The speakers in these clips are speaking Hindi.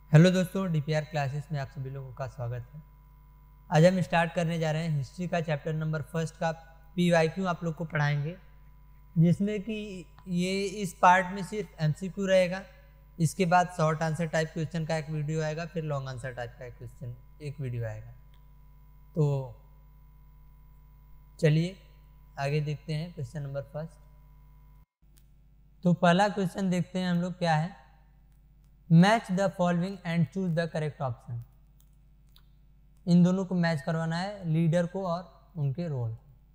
हेलो दोस्तों, डीपीआर क्लासेस में आप सभी लोगों का स्वागत है। आज हम स्टार्ट करने जा रहे हैं हिस्ट्री का चैप्टर नंबर फर्स्ट का पीवाईक्यू आप लोग को पढ़ाएंगे, जिसमें कि ये इस पार्ट में सिर्फ एमसीक्यू रहेगा। इसके बाद शॉर्ट आंसर टाइप क्वेश्चन का एक वीडियो आएगा, फिर लॉन्ग आंसर टाइप का एक वीडियो आएगा। तो चलिए आगे देखते हैं क्वेश्चन नंबर फर्स्ट। तो पहला क्वेश्चन देखते हैं हम लोग क्या है। Match the following and choose the correct option. इन दोनों को मैच करवाना है, लीडर को और उनके रोल।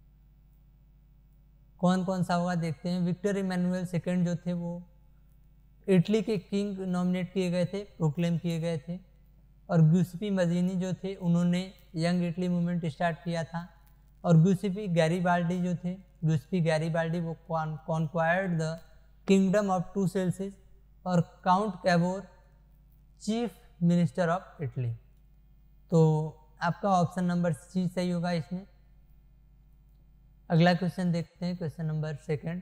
कौन कौन सा होगा देखते हैं। विक्टर इमैनुअल सेकंड जो थे वो इटली के किंग नॉमिनेट किए गए थे, प्रोक्लेम किए गए थे। और ग्यूसेपी मजीनी जो थे उन्होंने यंग इटली मूवमेंट स्टार्ट किया था। और ग्यूसेपी गैरीबाल्डी जो थे, ग्यूसेपी गैरीबाल्डी वो conquered the kingdom of Two Sicilies. और count Cavour chief minister of Italy. तो आपका ऑप्शन नंबर सी सही होगा इसमें। अगला क्वेश्चन देखते हैं, question number second.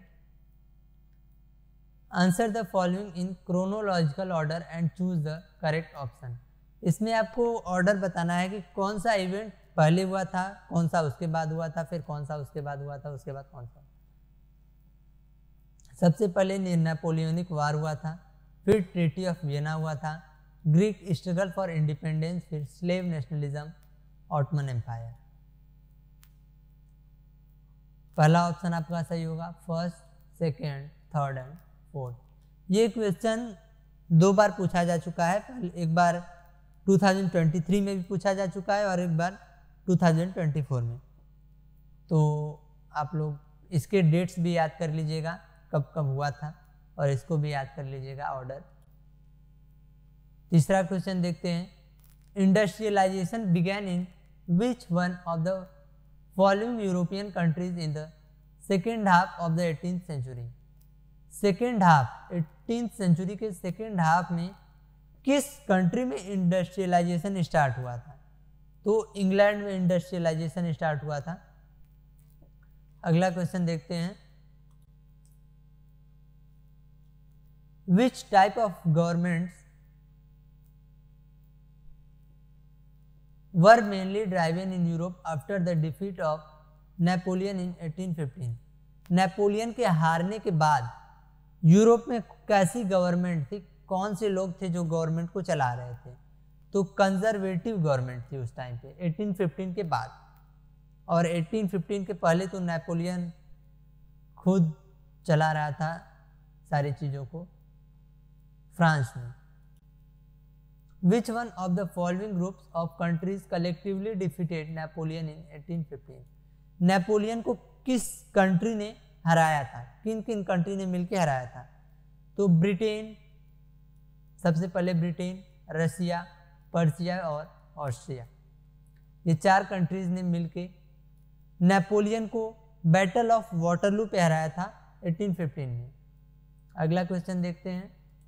Answer the following in chronological order and choose the correct option. इसमें आपको ऑर्डर बताना है कि कौन सा इवेंट पहले हुआ था, कौन सा उसके बाद हुआ था, फिर कौन सा उसके बाद हुआ था, उसके बाद कौन सा। सबसे पहले नेपोलियनिक वार हुआ था, फिर ट्रीटी ऑफ वियना हुआ था, ग्रीक स्ट्रगल फॉर इंडिपेंडेंस, फिर स्लेव नेशनलिज्म, ऑटोमन एम्पायर। पहला ऑप्शन आपका सही होगा, first, second, third and fourth. ये क्वेश्चन दो बार पूछा जा चुका है। एक बार 2023 में भी पूछा जा चुका है और एक बार 2024 में। तो आप लोग इसके डेट्स भी याद कर लीजिएगा, कब कब हुआ था, और इसको भी याद कर लीजिएगा ऑर्डर। तीसरा क्वेश्चन देखते हैं। Industrialisation began in which one of the following European countries in the second half of the 18th century. Second half, 18th century के सेकेंड हाफ में किस कंट्री में इंडस्ट्रियलाइजेशन स्टार्ट हुआ था। तो इंग्लैंड में इंडस्ट्रियलाइजेशन स्टार्ट हुआ था। अगला क्वेश्चन देखते हैं। Which type of governments were mainly driven in Europe after the defeat of Napoleon in 1815? Napoleon के हारने के बाद यूरोप में कैसी गवर्नमेंट थी, कौन से लोग थे जो गवर्नमेंट को चला रहे थे। तो कंजर्वेटिव गवर्नमेंट थी उस टाइम पे 1815 के बाद। और 1815 के पहले तो नेपोलियन खुद चला रहा था सारी चीज़ों को फ्रांस में। Which one of the following groups of countries collectively defeated Napoleon in 1815? Napoleon को किस कंट्री ने हराया था, किन किन कंट्री ने मिलकर हराया था। तो ब्रिटेन, सबसे पहले ब्रिटेन, रसिया, पर्शिया और ऑस्ट्रिया। ये चार कंट्रीज ने मिलके नेपोलियन को बैटल ऑफ वाटरलू पे हराया था 1815 में। अगला क्वेश्चन देखते हैं।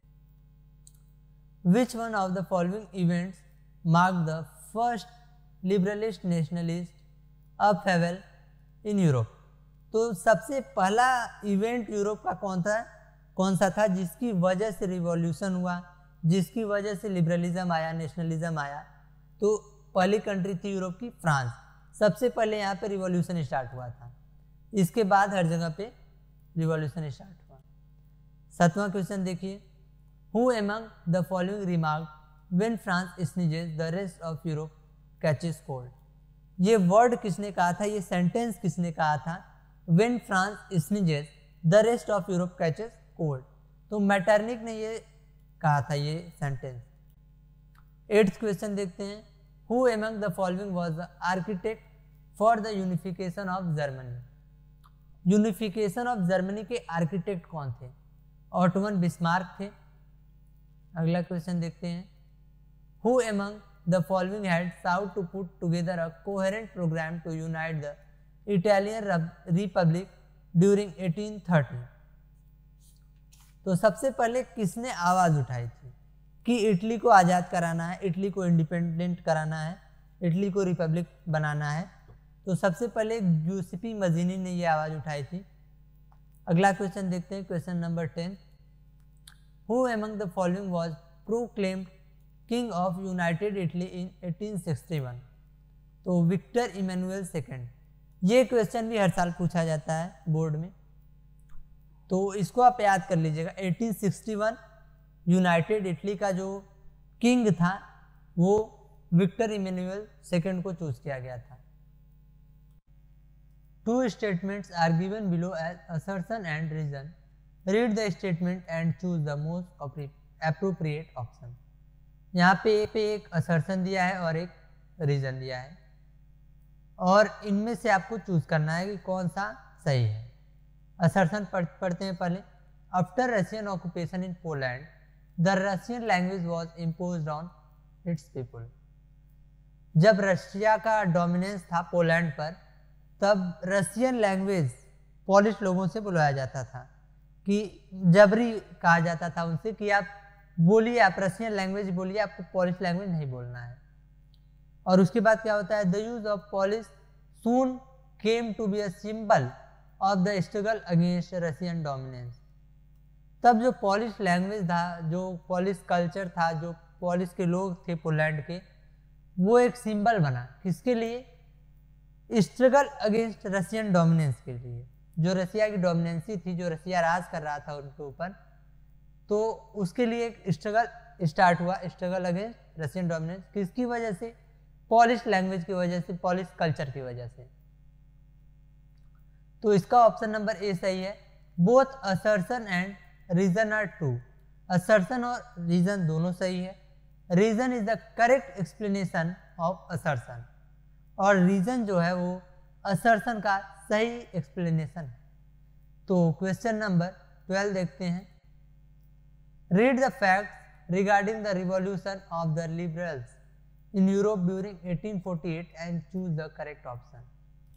Which one of the following events marked the first liberalist nationalist upheaval in Europe? तो सबसे पहला इवेंट यूरोप का कौन सा था जिसकी वजह से रिवॉल्यूशन हुआ, जिसकी वजह से लिबरलिज्म आया, नेशनलिज्म आया। तो पहली कंट्री थी यूरोप की फ्रांस। सबसे पहले यहाँ पे रिवॉल्यूशन स्टार्ट हुआ था, इसके बाद हर जगह पे रिवॉल्यूशन स्टार्ट हुआ। 7वां क्वेश्चन देखिए। Who among the following remarked when France sneezes the rest of Europe catches cold? ये वर्ड किसने कहा था, ये सेंटेंस किसने कहा था। When France sneezes the rest of Europe catches cold। तो मैटरनिक ने ये कहा था ये सेंटेंस। 8th क्वेश्चन देखते हैं। Who among the following was the architect for the unification of Germany? Unification of Germany के आर्किटेक्ट कौन थे। ऑटोमन बिस्मार्क थे। अगला क्वेश्चन देखते हैं। Who among the following had sought to put together a coherent program to unite the Italian Republic during 1830? तो सबसे पहले किसने आवाज उठाई थी कि इटली को आज़ाद कराना है, इटली को इंडिपेंडेंट कराना है, इटली को रिपब्लिक बनाना है। तो सबसे पहले ग्यूसेपी मजीनी ने ये आवाज़ उठाई थी। अगला क्वेश्चन देखते हैं, question number 10। Who among the following was proclaimed king of United Italy in 1861? तो विक्टर इमैनुअल सेकंड। ये क्वेश्चन भी हर साल पूछा जाता है बोर्ड में, तो इसको आप याद कर लीजिएगा। 1861 यूनाइटेड इटली का जो किंग था वो विक्टर इमैनुअल सेकंड को चूज किया गया था। Two statements are given below as assertion and reason. Read the statement and choose the most appropriate option. यहाँ पे एक असर्शन दिया है और एक रीजन दिया है, और इनमें से आपको चूज करना है कि कौन सा सही है। असर्शन पढ़ते हैं पहले। After Russian occupation in Poland the Russian language was imposed on its people. जब रशिया का डोमिनेंस था पोलैंड पर, तब रशियन लैंग्वेज पॉलिश लोगों से बुलाया जाता था, कि जबरी कहा जाता था उनसे कि आप बोलिए, आप रशियन लैंग्वेज बोलिए, आपको पॉलिश लैंग्वेज नहीं बोलना है। और उसके बाद क्या होता है, the use of Polish soon came to be a symbol of the struggle against Russian dominance. तब जो पॉलिश लैंग्वेज था, जो पॉलिश कल्चर था, जो पॉलिश के लोग थे पोलैंड के, वो एक सिंबल बना किसके लिए, स्ट्रगल अगेंस्ट रशियन डोमिनेंस के लिए। जो रशिया की डोमिनेंसी थी, जो रशिया राज कर रहा था उनके ऊपर, तो उसके लिए एक स्ट्रगल स्टार्ट हुआ, स्ट्रगल अगेंस्ट रशियन डोमिनेंस। किसकी वजह से, पॉलिश लैंग्वेज की वजह से, पॉलिश कल्चर की वजह से। तो इसका ऑप्शन नंबर ए सही है। Both assertion and reason are true. Assertion और रीजन दोनों सही है। Reason is the correct explanation of assertion, और रीजन जो है वो असर्शन का सही एक्सप्लेनेशन है। तो क्वेश्चन नंबर 12 देखते हैं। Read the facts regarding the revolution of the liberals in Europe during 1848 and choose the correct option.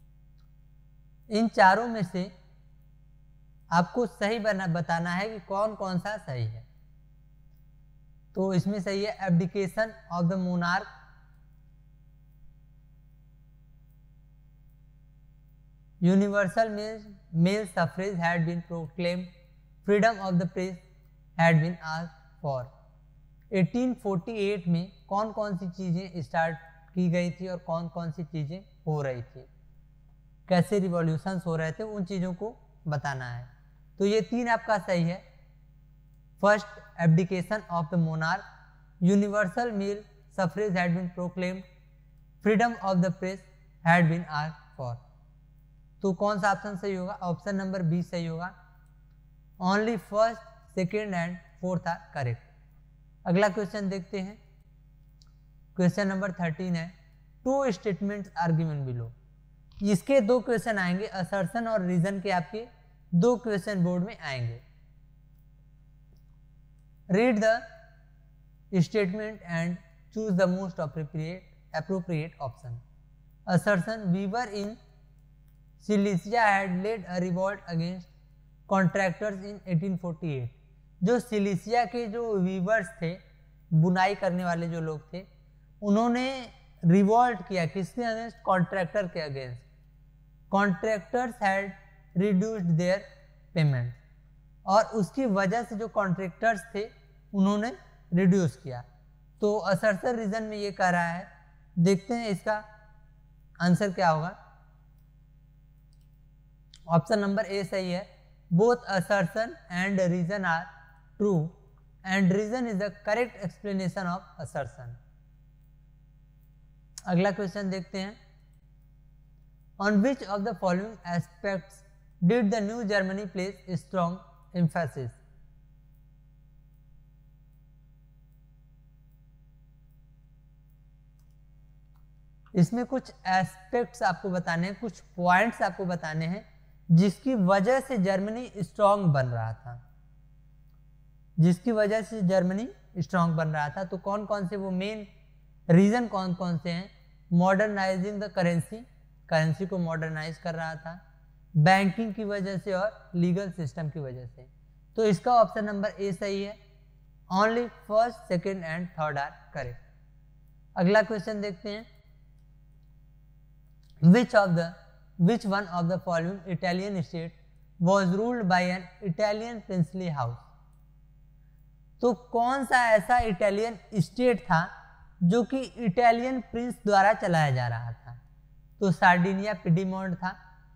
इन चारों में से आपको सही बताना है कि कौन कौन सा सही है। तो इसमें सही है abdication of the monarch, universal male suffrage had been proclaimed, freedom of the press had been asked for. 1848 में कौन कौन सी चीजें स्टार्ट की गई थी और कौन कौन सी चीजें हो रही थी, कैसे रिवॉल्यूशंस हो रहे थे, उन चीजों को बताना है। तो ये तीन आपका सही है। First, abdication of the monarch, universal male suffrage had been proclaimed, freedom of the press had been asked for. तो कौन सा ऑप्शन सही होगा, ऑप्शन नंबर बी सही होगा। Only first, second and fourth are correct. अगला क्वेश्चन देखते हैं। क्वेश्चन नंबर 13 है। Two statements are given below. इसके दो क्वेश्चन आएंगे, असर्शन और रीजन के आपके दो क्वेश्चन बोर्ड में आएंगे। Read the statement and choose the most appropriate option. Assertion, weaver in Silesia had led a revolt against contractors in 1848। जो सिलिसिया के जो वीवर्स थे, बुनाई करने वाले जो लोग थे, उन्होंने रिवॉल्ट किया किसके अगेंस्ट, कॉन्ट्रैक्टर के against. Contractors had reduced their payment, और उसकी वजह से जो कॉन्ट्रैक्टर्स थे उन्होंने रिड्यूस किया। तो असर्शन रीजन में ये कह रहा है, देखते हैं इसका आंसर क्या होगा। ऑप्शन नंबर ए सही है। Both assertion and reason are true and reason is the correct explanation of assertion. अगला क्वेश्चन देखते हैं। On which of the following aspects did the new Germany place strong emphasis. इसमें कुछ एस्पेक्ट्स आपको बताने हैं, कुछ पॉइंट्स आपको बताने हैं जिसकी वजह से जर्मनी स्ट्रॉन्ग बन रहा था, जिसकी वजह से जर्मनी स्ट्रॉन्ग बन रहा था। तो कौन कौन से वो मेन रीजन कौन कौन से हैं। मॉडर्नाइजिंग द करेंसी, करेंसी को मॉडर्नाइज कर रहा था, बैंकिंग की वजह से और लीगल सिस्टम की वजह से। तो इसका ऑप्शन नंबर ए सही है। Only first, second and third are correct. अगला क्वेश्चन देखते हैं। Which one of the following Italian state was ruled by an Italian princely house? तो कौन सा ऐसा इटालियन स्टेट था जो कि इटालियन प्रिंस द्वारा चलाया जा रहा था? तो सार्डिनिया, पिडीमोंट था।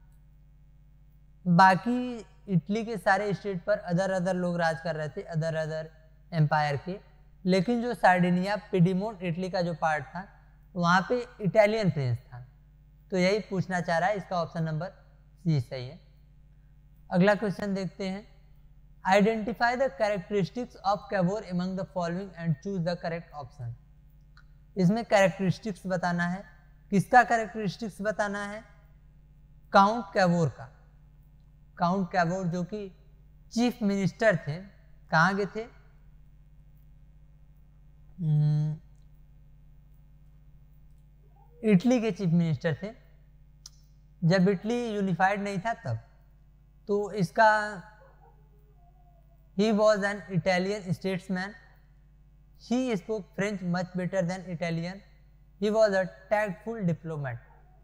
बाकी इटली के सारे स्टेट पर अदर लोग राज कर रहे थे, अदर एम्पायर के, लेकिन जो सार्डिनिया, पिडीमोंट इटली का जो पार्ट था वहाँ पे इटालियन प्रिंस था। तो यही पूछना चाह रहा है, इसका ऑप्शन नंबर सी सही है। अगला क्वेश्चन देखते हैं। Identify the characteristics of Cavour among the following and choose the correct option. इसमें कैरेक्टरिस्टिक्स बताना है। किसका कैरेक्टरिस्टिक्स बताना है? काउंट कैवोर का। काउंट कैवोर जो कि चीफ मिनिस्टर थे, कहाँ के थे? इटली के चीफ मिनिस्टर थे, जब इटली यूनिफाइड नहीं था तब। तो इसका he was an Italian statesman, he spoke French much better than Italian, he was a tactful diplomat.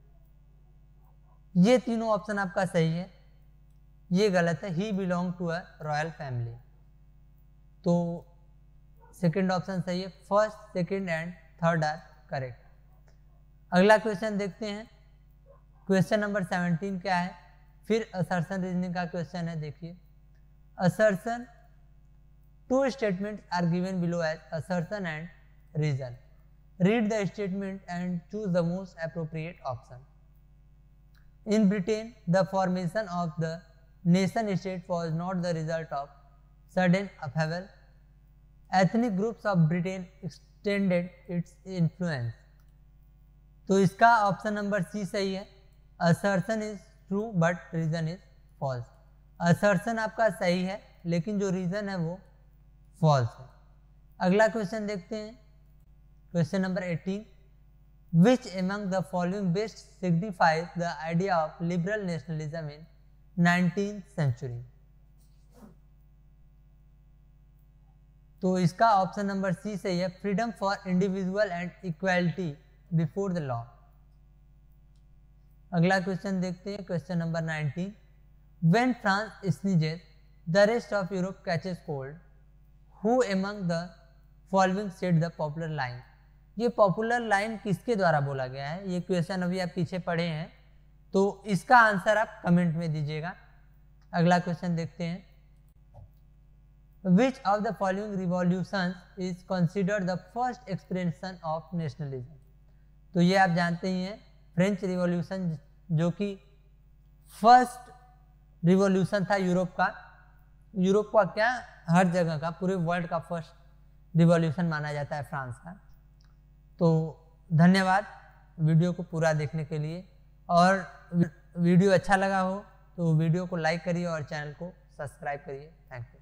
ये तीनों ऑप्शन आपका सही है, ये गलत है। He belong to a royal family. तो सेकेंड ऑप्शन सही है। First, second and third are correct. अगला क्वेश्चन देखते हैं। क्वेश्चन नंबर 17 क्या है? फिर असर्शन रीजनिंग का क्वेश्चन है। देखिए, assertion, two statements are given below as assertion and reason. Read the statement and choose the most appropriate option. In Britain the formation of the nation state was not the result of sudden upheaval. Ethnic groups of Britain extended its influence. तो इसका ऑप्शन नंबर सी सही है। Assertion is true but reason is false. Assertion आपका सही है, लेकिन जो रीजन है वो फॉल्स है। अगला क्वेश्चन देखते हैं। Question number 18। Which among the following best signifies the idea of liberal nationalism in 19th century? तो इसका ऑप्शन नंबर सी सही है। Freedom for individual and equality before the law. अगला क्वेश्चन देखते हैं। Question number 19। When France sneezes, the rest of Europe catches cold. Who among the following said the popular line? ये पॉपुलर लाइन किसके द्वारा बोला गया है? ये क्वेश्चन अभी आप पीछे पढ़े हैं, तो इसका आंसर आप कमेंट में दीजिएगा। अगला क्वेश्चन देखते हैं। Which of the following revolutions is considered the first expression of nationalism? तो ये आप जानते ही हैं, फ्रेंच रिवॉल्यूशन जो कि फर्स्ट रिवॉल्यूशन था यूरोप का। यूरोप का क्या, हर जगह का, पूरे वर्ल्ड का फर्स्ट रिवॉल्यूशन माना जाता है फ्रांस का। तो धन्यवाद वीडियो को पूरा देखने के लिए, और वीडियो अच्छा लगा हो तो वीडियो को लाइक करिए और चैनल को सब्सक्राइब करिए। Thank you.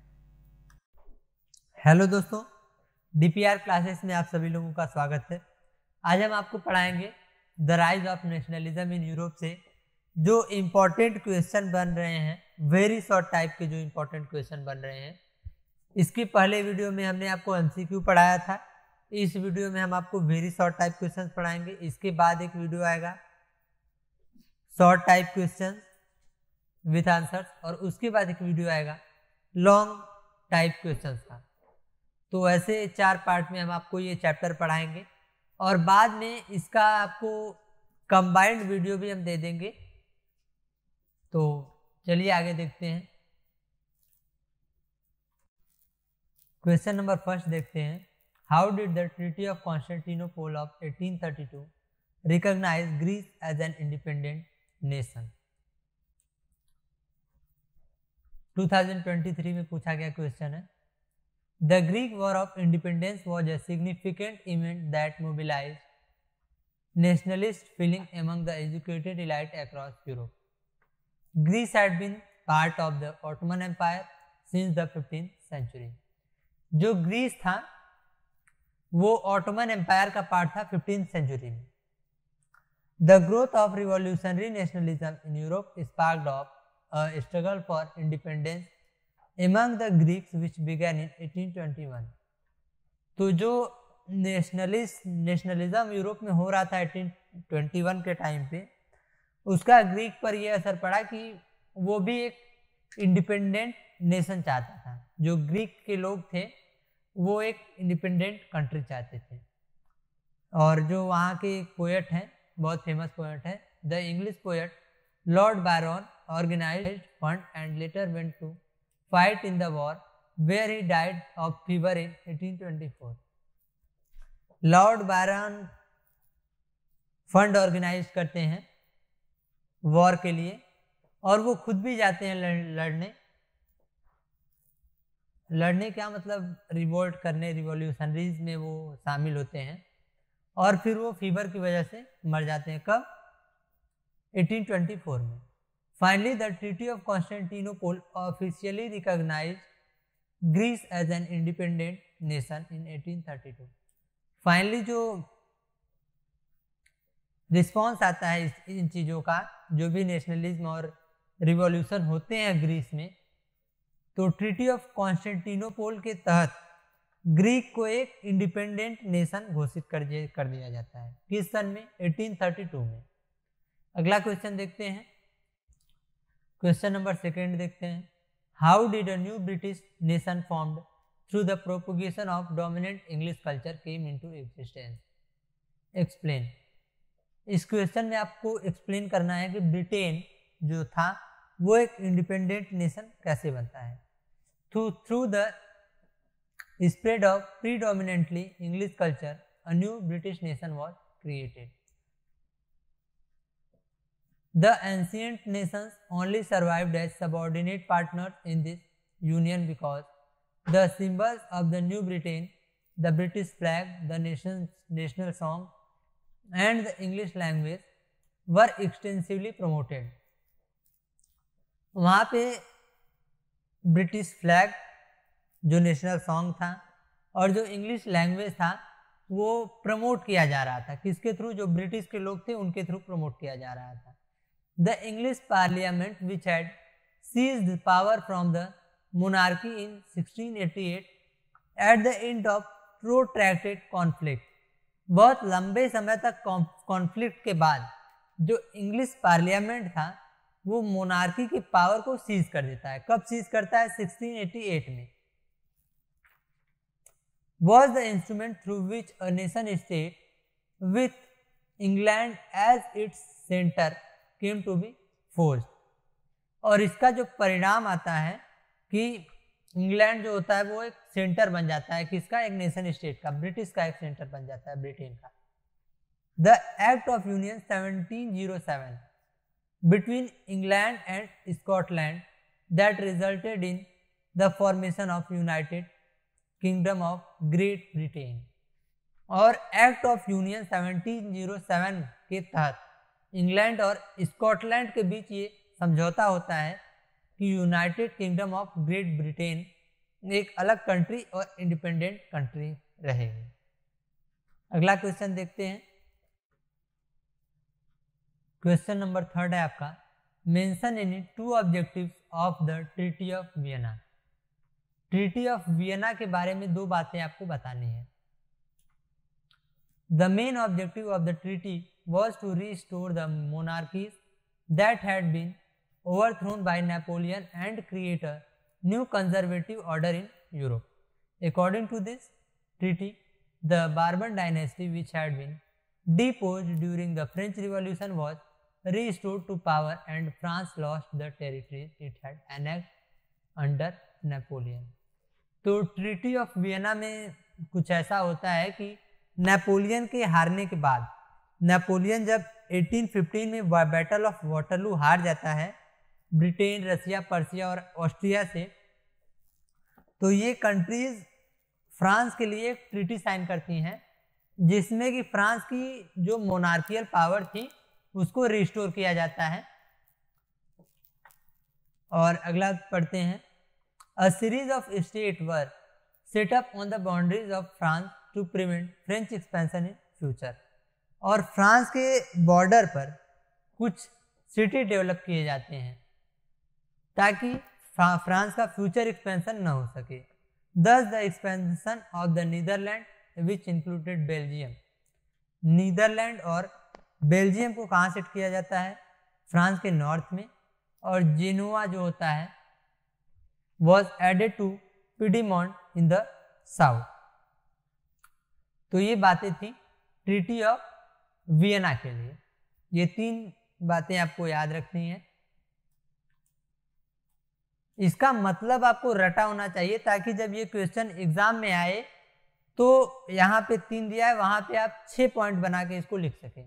हेलो दोस्तों, डीपीआर क्लासेस में आप सभी लोगों का स्वागत है। आज हम आपको पढ़ाएंगे the rise of nationalism in Europe से जो इम्पोर्टेंट क्वेश्चन बन रहे हैं, वेरी शॉर्ट टाइप के जो इम्पोर्टेंट क्वेश्चन बन रहे हैं। इसकी पहले वीडियो में हमने आपको एमसीक्यू पढ़ाया था, इस वीडियो में हम आपको वेरी शॉर्ट टाइप क्वेश्चंस पढ़ाएंगे। इसके बाद एक वीडियो आएगा short type questions with answers, और उसके बाद एक वीडियो आएगा लॉन्ग टाइप क्वेश्चंस का। तो ऐसे 4 पार्ट में हम आपको ये चैप्टर पढ़ाएंगे, और बाद में इसका आपको कंबाइंड वीडियो भी हम दे देंगे। तो चलिए आगे देखते हैं। क्वेश्चन नंबर फर्स्ट देखते हैं। How did the Treaty of Constantinople of 1832 recognize Greece as an independent nation? 2023 में पूछा गया क्वेश्चन है। The Greek War of Independence was a significant event that mobilized nationalist feeling among the educated elite across Europe. Greece had been part of the Ottoman Empire since the 15th century. जो ग्रीस था वो ऑटोमन एम्पायर का पार्ट था 15th सेंचुरी में। The growth of revolutionary nationalism in Europe sparked off a struggle for independence among the Greeks which began in 1821। तो जो नेशनलिज्म यूरोप में हो रहा था 1821 के टाइम पे, उसका ग्रीक पर यह असर पड़ा कि वो भी एक इंडिपेंडेंट नेशन चाहता था। जो ग्रीक के लोग थे वो एक इंडिपेंडेंट कंट्री चाहते थे। और जो वहाँ के एक पोएट हैं, बहुत फेमस पोएट है, the English poet Lord Byron organised fund and later went to fight in the war where he died of fever in 1824। Lord Byron fund organise करते हैं वॉर के लिए और वो खुद भी जाते हैं लड़ने क्या मतलब रिवोल्ट करने, रिवॉल्यूशनरीज में वो शामिल होते हैं और फिर वो फीवर की वजह से मर जाते हैं। कब? 1824 में। Finally the treaty of Constantinople officially recognise Greece as an independent nation in 1832। Finally जो रिस्पॉन्स आता है इन चीज़ों का, जो भी नेशनलिज्म और रिवॉल्यूशन होते हैं ग्रीस में, तो ट्रीटी ऑफ कॉन्स्टेंटिनोपल के तहत ग्रीक को एक इंडिपेंडेंट नेशन घोषित कर दिया जाता है। किस सन में? 1832 में। अगला क्वेश्चन देखते हैं, क्वेश्चन नंबर 2 देखते हैं। How did a new British nation formed through the propagation of dominant English culture came into existence? Explain. इस क्वेश्चन में आपको एक्सप्लेन करना है कि ब्रिटेन जो था वो एक इंडिपेंडेंट नेशन कैसे बनता है। Through the spread of predominantly English culture, a new British nation was created. The ancient nations only survived as subordinate partners in this union because the symbols of the new Britain, the British flag, the nation's national song, and the English language were extensively promoted. वहाँ पे ब्रिटिश फ्लैग, जो नेशनल सॉन्ग था और जो इंग्लिश लैंग्वेज था वो प्रमोट किया जा रहा था। किसके थ्रू? जो ब्रिटिश के लोग थे उनके थ्रू प्रमोट किया जा रहा था। The English parliament which had seized power from the monarchy in 1688 at the end of protracted conflict. बहुत लंबे समय तक कॉन्फ्लिक्ट के बाद जो इंग्लिश पार्लियामेंट था वो मोनार्की की पावर को सीज कर देता है। कब सीज करता है? 1688 में। Was the instrument through which a nation state with England as its center came to be forged। और इसका जो परिणाम आता है कि इंग्लैंड जो होता है वो एक सेंटर बन जाता है। किसका? एक नेशन स्टेट का, ब्रिटिश का एक सेंटर बन जाता है, ब्रिटेन का। The act of union 1707 between England and Scotland that resulted in the formation of United Kingdom of Great Britain। और एक्ट ऑफ यूनियन 1707 के तहत इंग्लैंड और स्कॉटलैंड के बीच ये समझौता होता है कि United Kingdom of Great Britain एक अलग कंट्री और इंडिपेंडेंट कंट्री रहेगी। अगला क्वेश्चन देखते हैं, क्वेश्चन नंबर 3 है आपका। Mention any 2 objectives of the treaty of Vienna. Treaty of Vienna के बारे में 2 बातें आपको बतानी है। The main objective of the treaty was to restore the monarchies that had been overthrown by Napoleon and create a new conservative order in Europe. According to this treaty, the Bourbon dynasty, which had been deposed during the French Revolution, was restored to power and France lost the territories it had annexed under Napoleon. तो ट्रीटी ऑफ वियना में कुछ ऐसा होता है कि नेपोलियन के हारने के बाद, नेपोलियन जब 1815 में बैटल ऑफ वाटरलू हार जाता है ब्रिटेन, रसिया, पर्सिया और ऑस्ट्रिया से, तो ये कंट्रीज फ्रांस के लिए एक ट्रीटी साइन करती हैं जिसमें कि फ्रांस की जो मोनार्कियल पावर थी उसको रिस्टोर किया जाता है। और अगला पढ़ते हैं, a series of state were set up on the boundaries of France to prevent French expansion in future. और फ्रांस के बॉर्डर पर कुछ सिटी डेवलप किए जाते हैं ताकि फ्रांस का फ्यूचर एक्सपेंशन न हो सके। Thus the expansion of the Netherlands which included Belgium. Netherlands और बेल्जियम को कहाँ सेट किया जाता है? फ्रांस के नॉर्थ में। और जेनोआ जो होता है was added to Piedmont in the south. तो ये बातें थी ट्रीटी ऑफ वियना के लिए। ये 3 बातें आपको याद रखनी है। इसका मतलब आपको रटा होना चाहिए ताकि जब ये क्वेश्चन एग्जाम में आए तो यहाँ पे 3 दिया है, वहां पे आप 6 पॉइंट बना के इसको लिख सकें।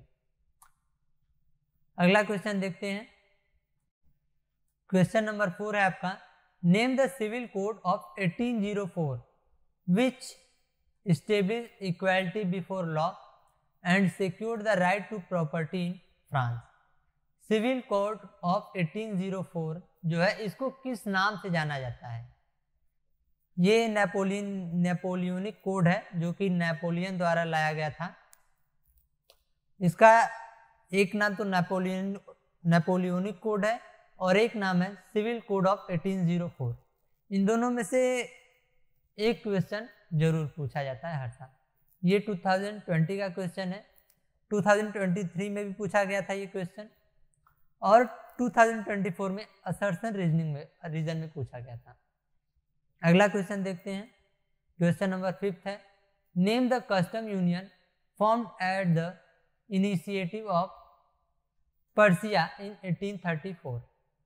अगला क्वेश्चन देखते हैं। क्वेश्चन नंबर 4 है आपका, name the civil code of 1804 which established equality before law and secured the right to property in France। Civil code of 1804 जो है इसको किस नाम से जाना जाता है? ये नेपोलियनिक कोड है जो कि नेपोलियन द्वारा लाया गया था। इसका एक नाम तो नेपोलियनिक कोड है और एक नाम है सिविल कोड ऑफ 1804। इन दोनों में से एक क्वेश्चन जरूर पूछा जाता है हर साल। ये 2020 का क्वेश्चन है, 2023 में भी पूछा गया था ये क्वेश्चन, और 2024 में असर्शन रीजन में पूछा गया था। अगला क्वेश्चन देखते हैं। क्वेश्चन नंबर 5 है, name the custom union formed at the initiative of Prussia in 1834।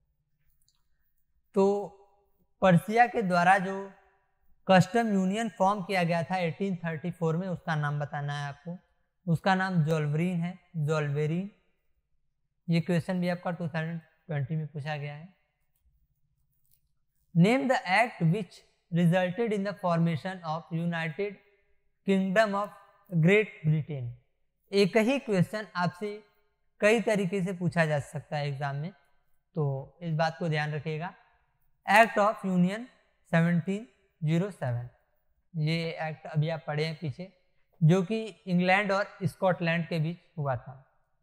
तो पर्सिया के द्वारा जो कस्टम यूनियन फॉर्म किया गया था 1834 में, उसका नाम बताना है आपको। उसका नाम जोल्वेरिन है, जोल्वेरिन। ये क्वेश्चन भी आपका 2020 में पूछा गया है। Name the act which resulted in the formation of United Kingdom of Great Britain. एक ही क्वेश्चन आपसे कई तरीके से पूछा जा सकता है एग्जाम में, तो इस बात को ध्यान रखिएगा। एक्ट ऑफ यूनियन 1707, ये एक्ट अभी आप पढ़े हैं पीछे, जो कि इंग्लैंड और स्कॉटलैंड के बीच हुआ था।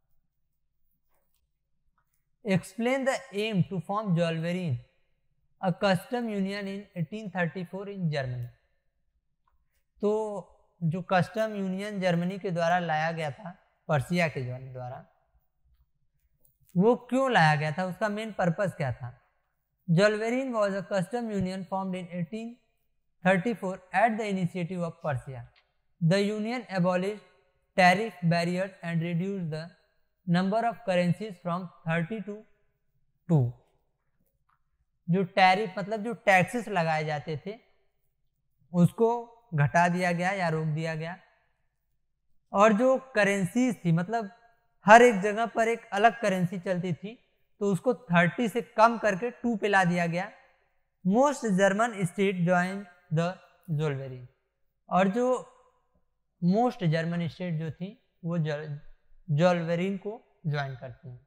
Explain the aim to form Zollverein a custom union in 1834 in Germany. तो जो कस्टम यूनियन जर्मनी के द्वारा लाया गया था, पर्सिया के द्वारा, वो क्यों लाया गया था, उसका मेन पर्पस क्या था? जोल्वेरिन was a custom union formed in 1834 at the initiative of Persia. The union abolished tariff barriers and reduced the number of currencies from 30 to 2. जो टैरिफ मतलब जो टैक्सेस लगाए जाते थे उसको घटा दिया गया या रोक दिया गया, और जो करेंसीज थी मतलब हर एक जगह पर एक अलग करेंसी चलती थी, तो उसको 30 से कम करके 2 पे ला दिया गया। Most German state join the Zollverein, और जो मोस्ट जर्मन स्टेट जो थी वो जोल्वेरिन को ज्वाइन करती हैं।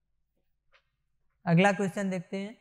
अगला क्वेश्चन देखते हैं।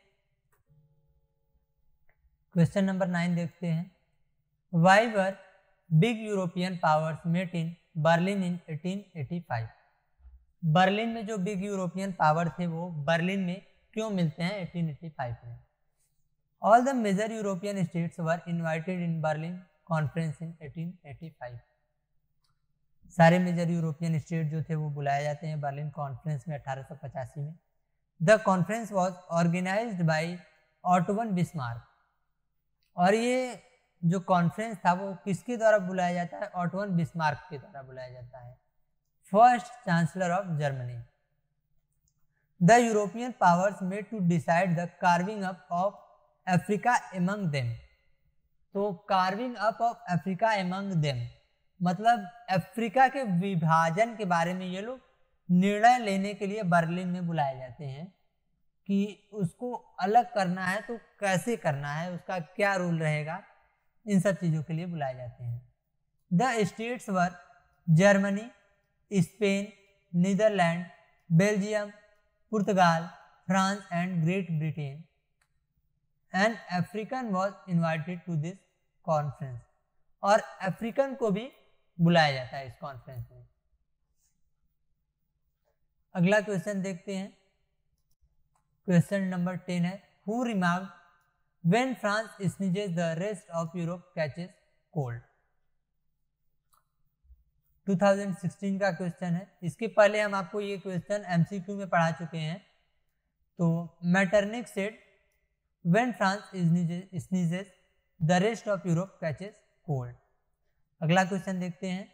क्वेश्चन नंबर 9 देखते हैं। Why were big European powers met in Berlin in 1885। Berlin में जो बिग यूरोपियन पावर थे वो बर्लिन में क्यों मिलते हैं 1885 में? All the major European states were invited in Berlin conference in 1885। सारे मेजर यूरोपियन स्टेट जो थे वो बुलाए जाते हैं बर्लिन कॉन्फ्रेंस में 1885 में। The conference was organised by Otto von Bismarck, और ये जो कॉन्फ्रेंस था वो किसके द्वारा बुलाया जाता है? ऑटो वन बिस्मार्क के द्वारा बुलाया जाता है, first chancellor of Germany. The European powers made to decide the carving up of Africa among them. तो carving up of Africa among them मतलब अफ्रीका के विभाजन के बारे में ये लोग निर्णय लेने के लिए बर्लिन में बुलाए जाते हैं कि उसको अलग करना है तो कैसे करना है, उसका क्या रूल रहेगा, इन सब चीज़ों के लिए बुलाए जाते हैं। The states were Germany, Spain, Netherlands, Belgium, Portugal, France and Great Britain. And African was invited to this conference, और अफ्रीकन को भी बुलाया जाता है इस कॉन्फ्रेंस में। अगला क्वेश्चन देखते हैं। क्वेश्चन नंबर 10 है, who remarked when France sneezes the rest of Europe catches cold. 2016 का क्वेश्चन है। इसके पहले हम आपको ये क्वेश्चन एमसीक्यू में पढ़ा चुके हैं। तो Metternich said when France sneezes the rest of Europe catches cold. अगला क्वेश्चन देखते हैं,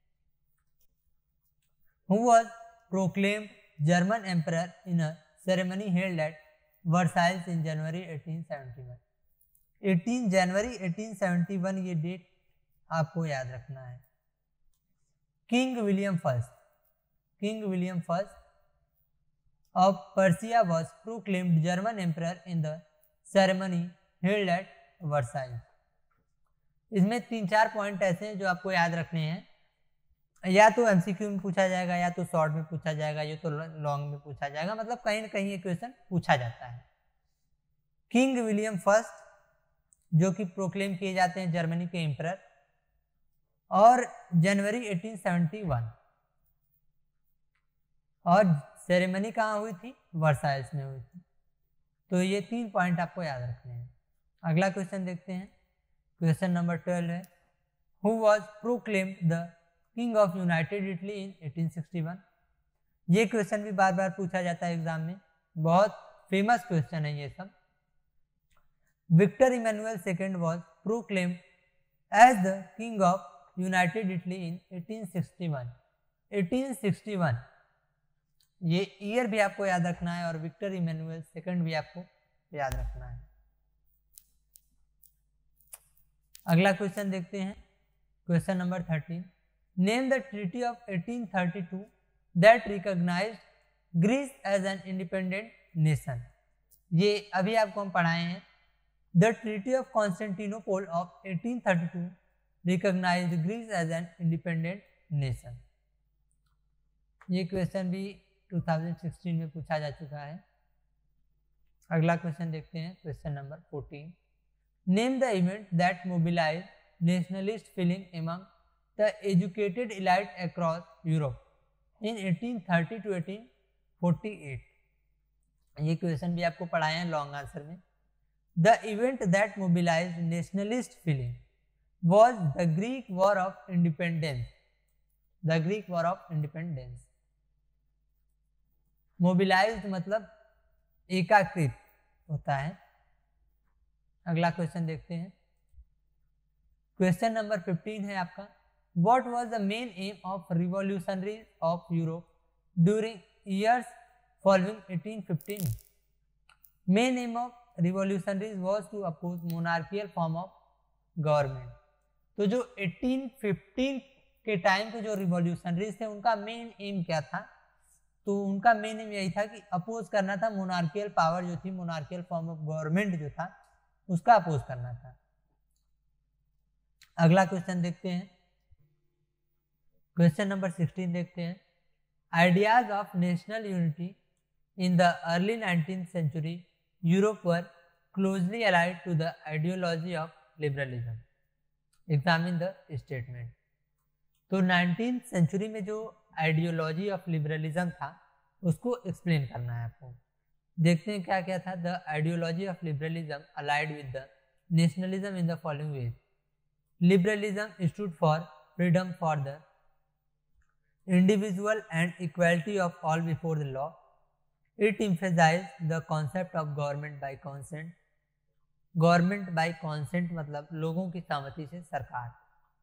who was proclaimed German emperor in a ceremony held at Versailles in January 1871। 18 जनवरी 1871 ये डेट आपको याद रखना है। King William first of Persia was proclaimed German emperor in the ceremony held at Versailles। इसमें 3-4 पॉइंट ऐसे हैं जो आपको याद रखने हैं, या तो एमसीक्यू में पूछा जाएगा, या तो शॉर्ट में पूछा जाएगा, या तो लॉन्ग में पूछा जाएगा, मतलब कहीं ना कहीं ये क्वेश्चन पूछा जाता है। किंग विलियम फर्स्ट जो कि प्रोक्लेम किए जाते हैं जर्मनी के एम्परर, और जनवरी 1871, और सेरेमनी कहाँ हुई थी? वर्साइल्स में हुई थी। तो ये 3 पॉइंट आपको याद रखने हैं। अगला क्वेश्चन देखते हैं, क्वेश्चन नंबर 12 है, who was proclaimed the king of United Italy in 1861। ये क्वेश्चन भी बार बार पूछा जाता है एग्जाम में, बहुत फेमस क्वेश्चन है ये सब। Victor Emmanuel second was proclaimed as the king of United Italy in 1861। 1861 ये ईयर भी आपको याद रखना है, और विक्टर इमैनुअल सेकंड भी आपको याद रखना है। अगला क्वेश्चन देखते हैं, question number 13, name the treaty of 1832 that recognised Greece as an independent nation. ये अभी आपको हम पढ़ाए हैं। The treaty of Constantinople of 1832 recognised Greece as an independent nation. ये क्वेश्चन भी 2016 में पूछा जा चुका है। अगला क्वेश्चन देखते हैं, question number 14, name the event that mobilise nationalist feeling among the educated elite across Europe in 1830 to 1848। ये क्वेश्चन भी आपको पढ़ाए हैं लॉन्ग आंसर में। The event that mobilise nationalist feeling was the Greek war of independence. The Greek war of independence. Mobilised मतलब एकाकृत होता है। अगला क्वेश्चन देखते हैं, क्वेश्चन नंबर 15 है आपका, what was the main aim of revolutionaries of Europe during years following 1815। Main aim of revolutionaries was to oppose monarchial form of government. तो जो 1815 के टाइम के जो रिवॉल्यूशनरीज थे उनका मेन एम क्या था? तो उनका मेन एम यही था कि अपोज करना था मोनार्कियल पावर जो थी, मोनार्कियल फॉर्म ऑफ गवर्नमेंट जो था उसका अपोज करना था। अगला क्वेश्चन देखते हैं, क्वेश्चन नंबर 16 देखते हैं, ideas of national unity in the early 19th century Europe were closely allied to the ideology of liberalism. Examine the statement. तो 19th सेंचुरी में जो आइडियोलॉजी ऑफ लिबरलिज्म था उसको एक्सप्लेन करना है आपको। देखते हैं क्या क्या था। The ideology of liberalism allied with the nationalism in the following ways. Liberalism stood for freedom for the individual and equality of all before the law. It emphasised the concept of government by consent. Government by consent मतलब लोगों की सहमति से सरकार।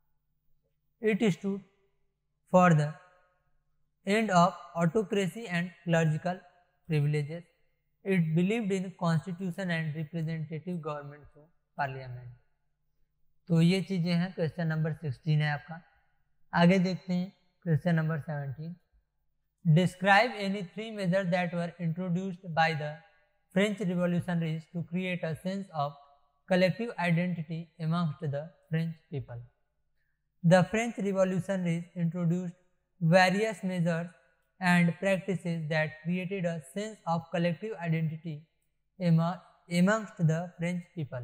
It stood for the end of autocracy and clerical privileges. It believed in constitution and representative government through parliament। तो ये चीजें हैं। क्वेश्चन नंबर 16 है आपका। आगे देखते हैं question number 17, describe any 3 measures that were introduced by the French revolutionaries to create a sense of collective identity amongst the French people। The French revolutionaries introduced various measures and practices that created a sense of collective identity amongst the French people।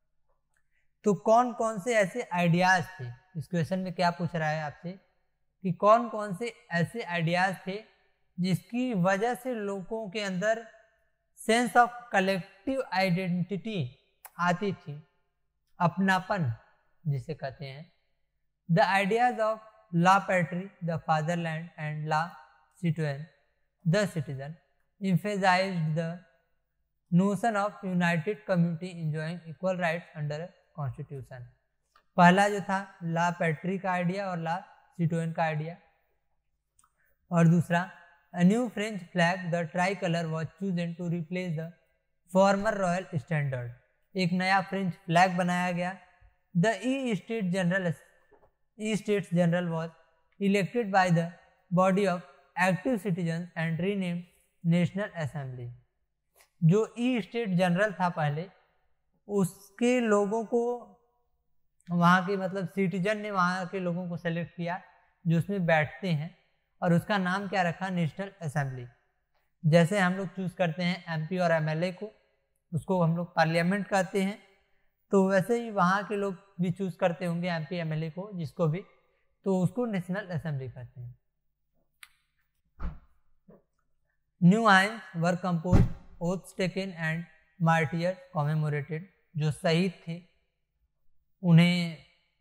तो कौन कौन से ऐसे आइडियाज थे? इस क्वेश्चन में क्या पूछ रहा है आपसे कि कौन कौन से ऐसे आइडियाज थे जिसकी वजह से लोगों के अंदर सेंस ऑफ कलेक्टिव आइडेंटिटी आती थी, अपनापन जिसे कहते हैं। The ideas of La patrie, the fatherland, and la citoyen, the citizen, emphasized the notion of united community enjoying equal rights under a constitution। पहला जो था ला पैट्री का आइडिया और ला सिटोन का आइडिया, और दूसरा a new French flag the tricolour was chosen to replace the former royal standard, एक नया फ्रेंच फ्लैग बनाया गया। The Estates General was elected by the body of active citizen and renamed National Assembly. जो ई स्टेट जनरल था पहले, उसके लोगों को वहाँ के मतलब सिटीजन ने वहाँ के लोगों को सेलेक्ट किया जो उसमें बैठते हैं, और उसका नाम क्या रखा, नेशनल असेंबली। जैसे हम लोग चूज करते हैं एमपी और एमएलए को, उसको हम लोग पार्लियामेंट कहते हैं, तो वैसे ही वहाँ के लोग भी चूज करते होंगे एमपी एमएलए को, जिसको भी, तो उसको नेशनल असेंबली कहते हैं। New hymns were compose, oaths taken and martyrs commemorated, जो शहीद थे उन्हें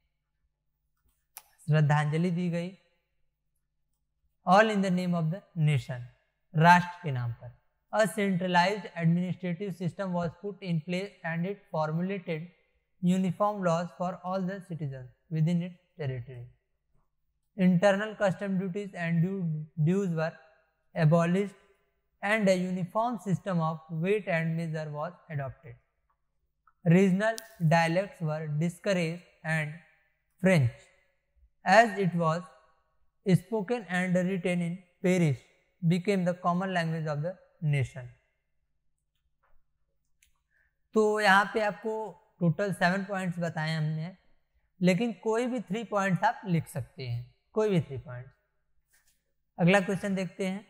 श्रद्धांजलि दी गई। All in the name of the nation, राष्ट्र के नाम पर। A centralised administrative system was put in place and it formulated uniform laws for all the citizen within it territory. Internal custom duties and dues were abolished and a uniform system of weight and measure was adopted. Regional dialects were discouraged and French, as it was spoken and written in Paris, became the common language of the nation. तो यहाँ पे आपको टोटल 7 पॉइंट्स बताए हमने, लेकिन कोई भी 3 पॉइंट्स आप लिख सकते हैं, कोई भी 3 पॉइंट्स। अगला क्वेश्चन देखते हैं,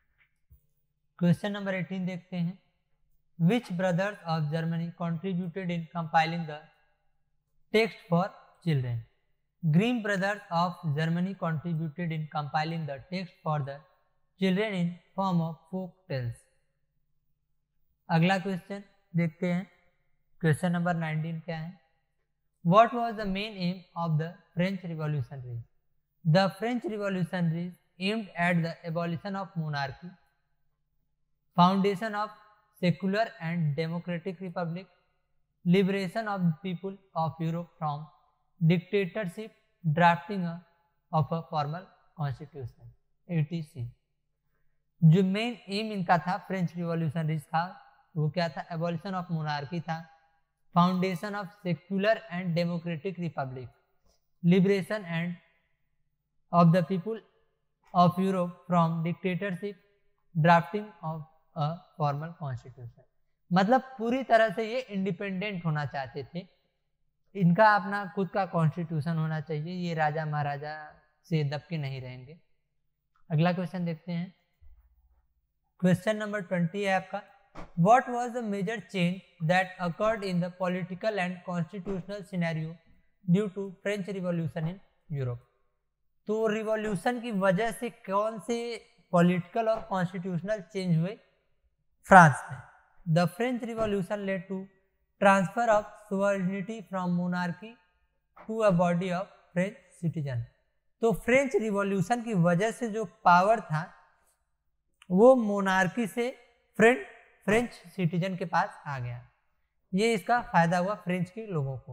क्वेश्चन नंबर 18 देखते हैं। Which brothers of Germany contributed in compiling the text for children. Grimm brothers of Germany contributed in compiling the text for the children in form of folk tales. अगला क्वेश्चन देखते हैं, क्वेश्चन नंबर 19 क्या है। What was the main aim of the French revolutionaries. The French revolutionaries aimed at the abolition of monarchy, foundation of secular and democratic republic, liberation of the people of Europe from dictatorship, drafting of a formal constitution, etc. जो मेन एम इनका था फ्रेंच रिवॉल्यूशनरीज का, वो क्या था, एबॉलिशन ऑफ मोनार्की था, foundation of secular and democratic republic, liberation and of the people of Europe from dictatorship, drafting of a formal constitution. मतलब पूरी तरह से ये इंडिपेंडेंट होना चाहते थे, इनका अपना खुद का कॉन्स्टिट्यूशन होना चाहिए, ये राजा महाराजा से दब के नहीं रहेंगे। अगला क्वेश्चन देखते हैं, क्वेश्चन नंबर 20 है आपका। What was the major change that occurred in the political and constitutional scenario due to French revolution in Europe. तो रिवॉल्यूशन की वजह से कौन से पॉलिटिकल और कॉन्स्टिट्यूशनल चेंज हुए फ्रांस में। The French revolution led to transfer of sovereignty from monarchy to a body of French citizen. तो फ्रेंच रिवॉल्यूशन की वजह से जो पावर था वो मोनार्की से फ्रेंच सिटीजन के पास आ गया, ये इसका फायदा हुआ फ्रेंच के लोगों को।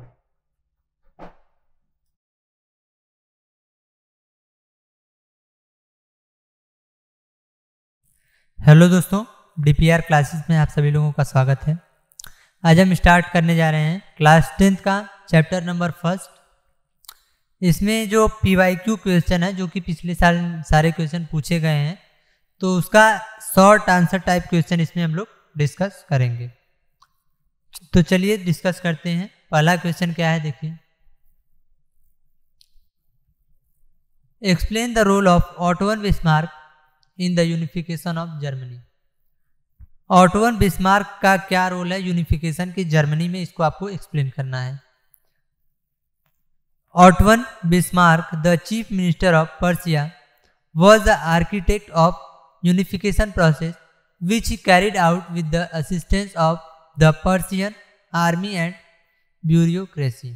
हेलो दोस्तों, डीपीआर क्लासेस में आप सभी लोगों का स्वागत है। आज हम स्टार्ट करने जा रहे हैं क्लास 10th का चैप्टर नंबर 1। इसमें जो पीवाईक्यू क्वेश्चन है, जो कि पिछले साल सारे क्वेश्चन पूछे गए हैं, तो उसका शॉर्ट आंसर टाइप क्वेश्चन इसमें हम लोग डिस्कस करेंगे। तो चलिए डिस्कस करते हैं। पहला क्वेश्चन क्या है, देखिए। Explain the role of Otto von Bismarck in the unification of Germany. Otto von Bismarck का क्या रोल है यूनिफिकेशन की जर्मनी में, इसको आपको एक्सप्लेन करना है। Otto von Bismarck, the chief minister of Persia, was the architect of unification process which he carried out with the assistance of the Persian army and bureaucracy.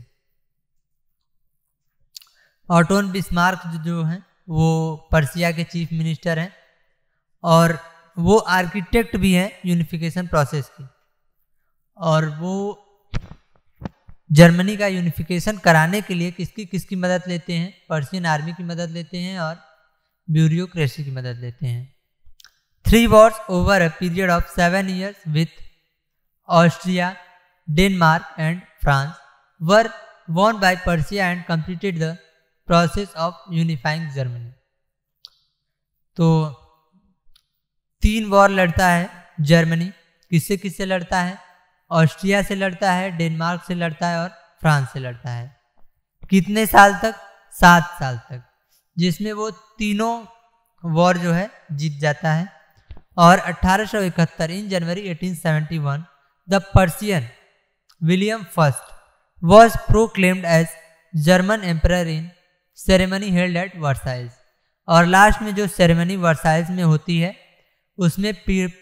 Otto von Bismarck जो हैं वो पर्सिया के चीफ मिनिस्टर हैं और वो आर्किटेक्ट भी हैं यूनिफिकेशन प्रोसेस की, और वो जर्मनी का यूनिफिकेशन कराने के लिए किसकी मदद लेते हैं? पर्शियन आर्मी की मदद लेते हैं और ब्यूरोक्रेसी की मदद लेते हैं। 3 wars over a period of 7 years with Austria, Denmark and France were won by Persia and completed the process of unifying Germany। तो 3 वॉर लड़ता है जर्मनी, किससे लड़ता है? ऑस्ट्रिया से लड़ता है, डेनमार्क से लड़ता है और फ्रांस से लड़ता है। कितने साल तक? 7 साल तक, जिसमें वो तीनों वॉर जो है जीत जाता है। और 1871 in January 1871 the Persian William first was proclaimed as German emperor in ceremony held at Versailles। और लास्ट में जो सेरेमनी वर्साइल्स में होती है उसमें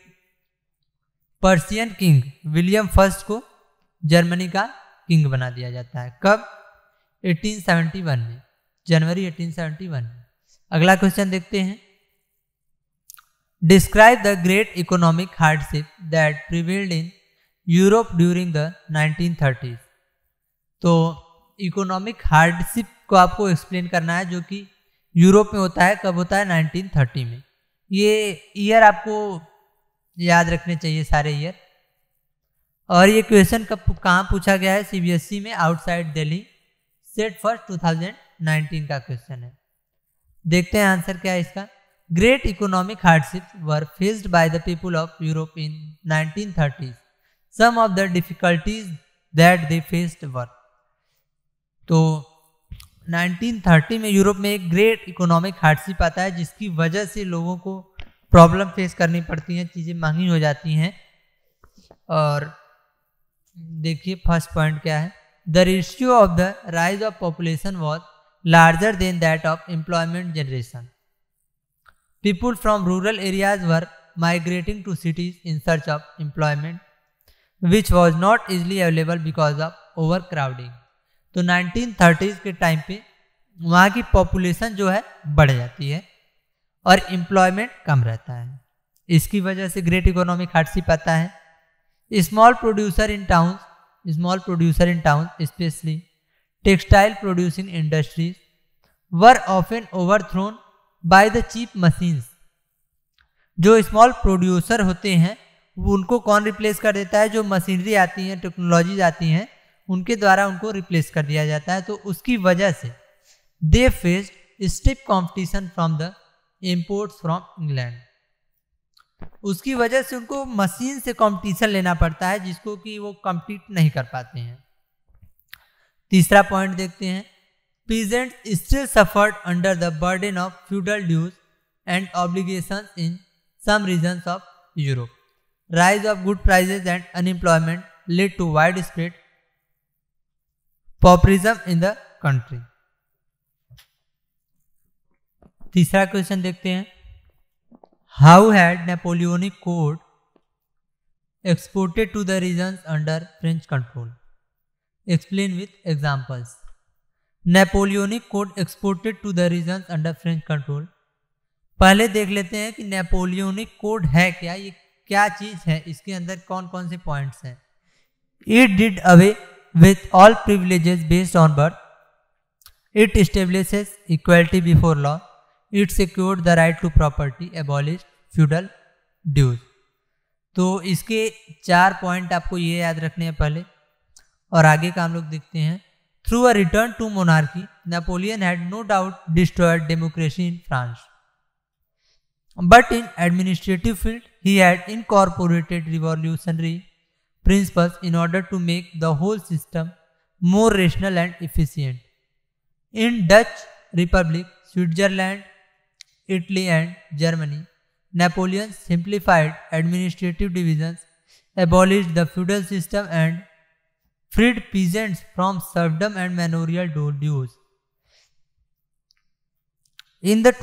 पर्शियन किंग विलियम फर्स्ट को जर्मनी का किंग बना दिया जाता है। कब? 1871 में, जनवरी 1871 में। अगला क्वेश्चन देखते हैं। Describe the great economic hardship that prevailed in Europe during the 1930s। तो इकोनॉमिक हार्डशिप को आपको एक्सप्लेन करना है जो कि यूरोप में होता है। कब होता है? 1930 में। ये ईयर आपको याद रखने चाहिए, सारे ईयर। और ये क्वेश्चन कहाँ पूछा गया है? सीबीएसई में आउटसाइड दिल्ली सेट फॉर 2019 का क्वेश्चन है। देखते हैं आंसर क्या है इसका। Great economic hardships were faced by the people of Europe in 1930s। Some of the difficulties that they faced were. तो 1930 में यूरोप में एक ग्रेट इकोनॉमिक हार्डशिप आता है जिसकी वजह से लोगों को प्रॉब्लम फेस करनी पड़ती हैं, चीज़ें महंगी हो जाती हैं। और देखिए फर्स्ट पॉइंट क्या है। The ratio of the rise of population was larger than that of employment generation. People from rural areas were migrating to cities in search of employment which was not easily available because of over crowding. तो 1930s के टाइम पे वहाँ की पॉपुलेशन जो है बढ़ जाती है और एम्प्लॉयमेंट कम रहता है। इसकी वजह से ग्रेट इकोनॉमिक हार्डशिप आता है। Small producer in town specially textile producing industries were often overthrown by the cheap machines. जो स्मॉल प्रोड्यूसर होते हैं वो उनको कौन रिप्लेस कर देता है? जो मशीनरी आती हैं, टेक्नोलॉजीज आती हैं, उनके द्वारा उनको रिप्लेस कर दिया जाता है। तो उसकी वजह से they faced stiff competition from the imports from England. उसकी वजह से उनको मशीन से कंपटीशन लेना पड़ता है जिसको कि वो कम्पीट नहीं कर पाते हैं। तीसरा पॉइंट देखते हैं। Peasants still suffered under the burden of feudal dues and obligations in some regions of Europe. Rise of good prices and unemployment led to widespread populism in the country. तीसरा क्वेश्चन देखते हैं। How had Napoleonic code exported to the regions under French control? Explain with examples. Napoleonic code exported to the regions under French control. पहले देख लेते हैं कि नेपोलियनिक कोड है क्या, ये क्या चीज है, इसके अंदर कौन कौन से पॉइंट्स हैं। It did away with all privileges based on birth. It establishes equality before law. It secured the right to property, abolished feudal dues. तो इसके 4 पॉइंट आपको ये याद रखने हैं पहले, और आगे का हम लोग देखते हैं। Through a return to monarchy Napoleon had no doubt destroyed democracy in France, but in administrative field he had incorporated revolutionary principles in order to make the whole system more rational and efficient. In Dutch Republic, Switzerland, Italy and Germany, Napoleon simplified administrative divisions, abolished the feudal system and freed peasants from serfdom and manorial dues. In the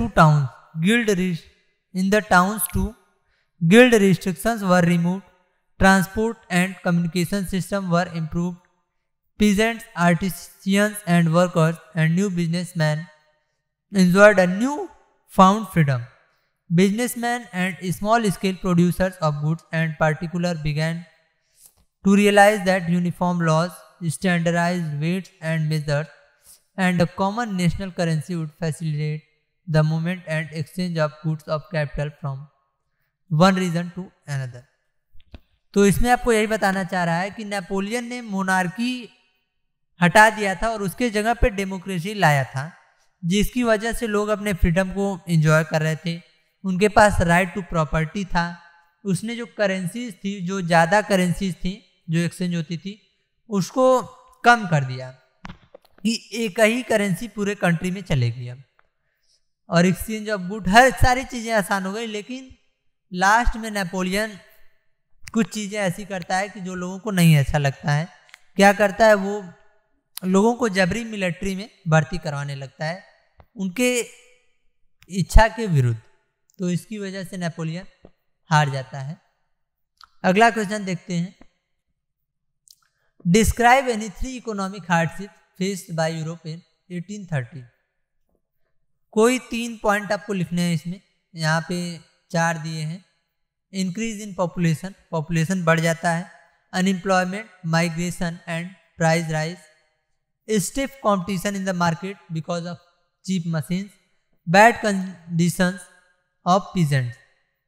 towns too, guild restrictions were removed. Transport and communication system were improved. Peasants, artisans and workers and new businessmen enjoyed a new found freedom. Businessmen and small-scale producers of goods and particular began to realize that uniform laws standardized weights and measures, and a common national currency would facilitate the movement and exchange of goods of capital from one region to another. तो इसमें आपको यही बताना चाह रहा है कि नेपोलियन ने मोनार्की हटा दिया था और उसके जगह पे डेमोक्रेसी लाया था, जिसकी वजह से लोग अपने फ्रीडम को एंजॉय कर रहे थे, उनके पास राइट टू प्रॉपर्टी था। उसने जो करेंसीज थी, जो ज़्यादा करेंसीज थी जो एक्सचेंज होती थी, उसको कम कर दिया कि एक ही करेंसी पूरे कंट्री में चलेगी अब, और एक्सचेंज ऑफ गुड, हर सारी चीज़ें आसान हो गई। लेकिन लास्ट में नेपोलियन कुछ चीज़ें ऐसी करता है कि जो लोगों को नहीं अच्छा लगता है। क्या करता है, वो लोगों को जबरी मिलिट्री में भर्ती करवाने लगता है उनके इच्छा के विरुद्ध। तो इसकी वजह से नेपोलियन हार जाता है। अगला क्वेश्चन देखते हैं, describe any 3 economic hardship faced by Europe in 1830। कोई 3 पॉइंट आपको लिखने हैं इसमें, यहाँ पे 4 दिए हैं। इंक्रीज इन पॉपुलेशन, पॉपुलेशन बढ़ जाता है, unemployment, migration and price rise, stiff competition in the market because of cheap machines, bad conditions of peasants.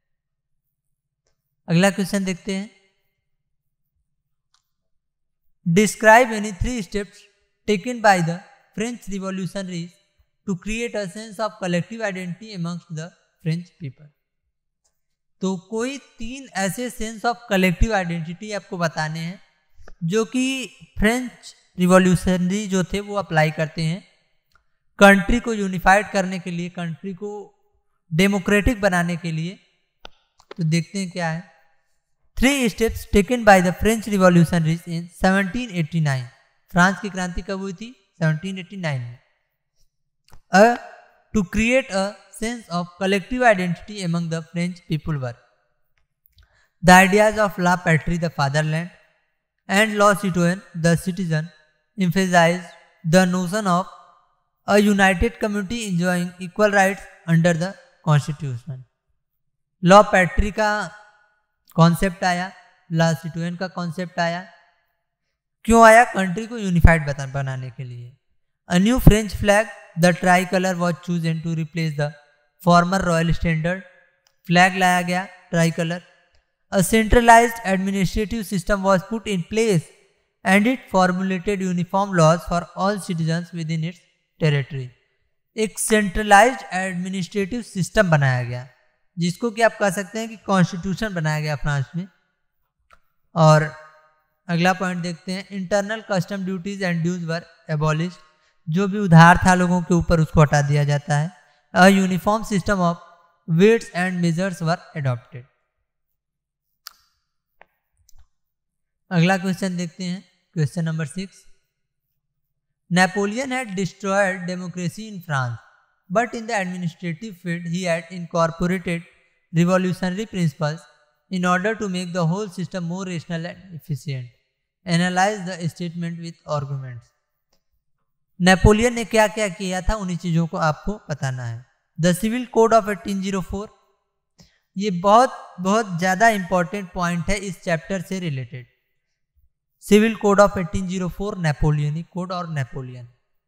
अगला क्वेश्चन देखते हैं, describe any 3 steps taken by the French revolutionaries to create a sense of collective identity amongst the French people. तो कोई 3 ऐसे सेंस ऑफ कलेक्टिव आइडेंटिटी आपको बताने हैं जो कि फ्रेंच रिवॉल्यूशनरी जो थे वो अप्लाई करते हैं कंट्री को यूनिफाइड करने के लिए, कंट्री को डेमोक्रेटिक बनाने के लिए। तो देखते हैं क्या है। 3 steps taken by the French revolutionaries in 1789। France की क्रांति कब हुई थी? 1789 में। To create a sense of collective identity among the French people were the ideas of la patrie, the fatherland, and law citoyen, the citizen, emphasized the notion of a united community enjoying equal rights under the constitution. La patrie का कॉन्सेप्ट आया, ला सिटोयन का कॉन्सेप्ट आया। क्यों आया? कंट्री को यूनिफाइड बनाने के लिए। A new French flag, the tricolor, was chosen to replace the former royal standard. Flag लाया गया tricolour. A centralized administrative system was put in place and it formulated uniform laws for all citizens within its territory. एक सेंट्रलाइज्ड एडमिनिस्ट्रेटिव सिस्टम बनाया गया, जिसको कि आप कह सकते हैं कि कॉन्स्टिट्यूशन बनाया गया फ्रांस में। और अगला पॉइंट देखते हैं, internal custom duties and dues were abolished. जो भी उधार था लोगों के ऊपर उसको हटा दिया जाता है। A uniform system of weights and measures were adopted. अगला क्वेश्चन देखते हैं, question number 6। Napoleon had destroyed democracy in France, but in the administrative field he had incorporated revolutionary principles in order to make the whole system more rational and efficient. Analyze the statement with arguments. Napoleon ने क्या क्या किया था, उन्हीं चीज़ों को आपको बताना है। द सिविल कोड ऑफ 1804, ये बहुत ज़्यादा इंपॉर्टेंट पॉइंट है इस चैप्टर से related. Civil code of 1804 Napoleonic code और Napoleon,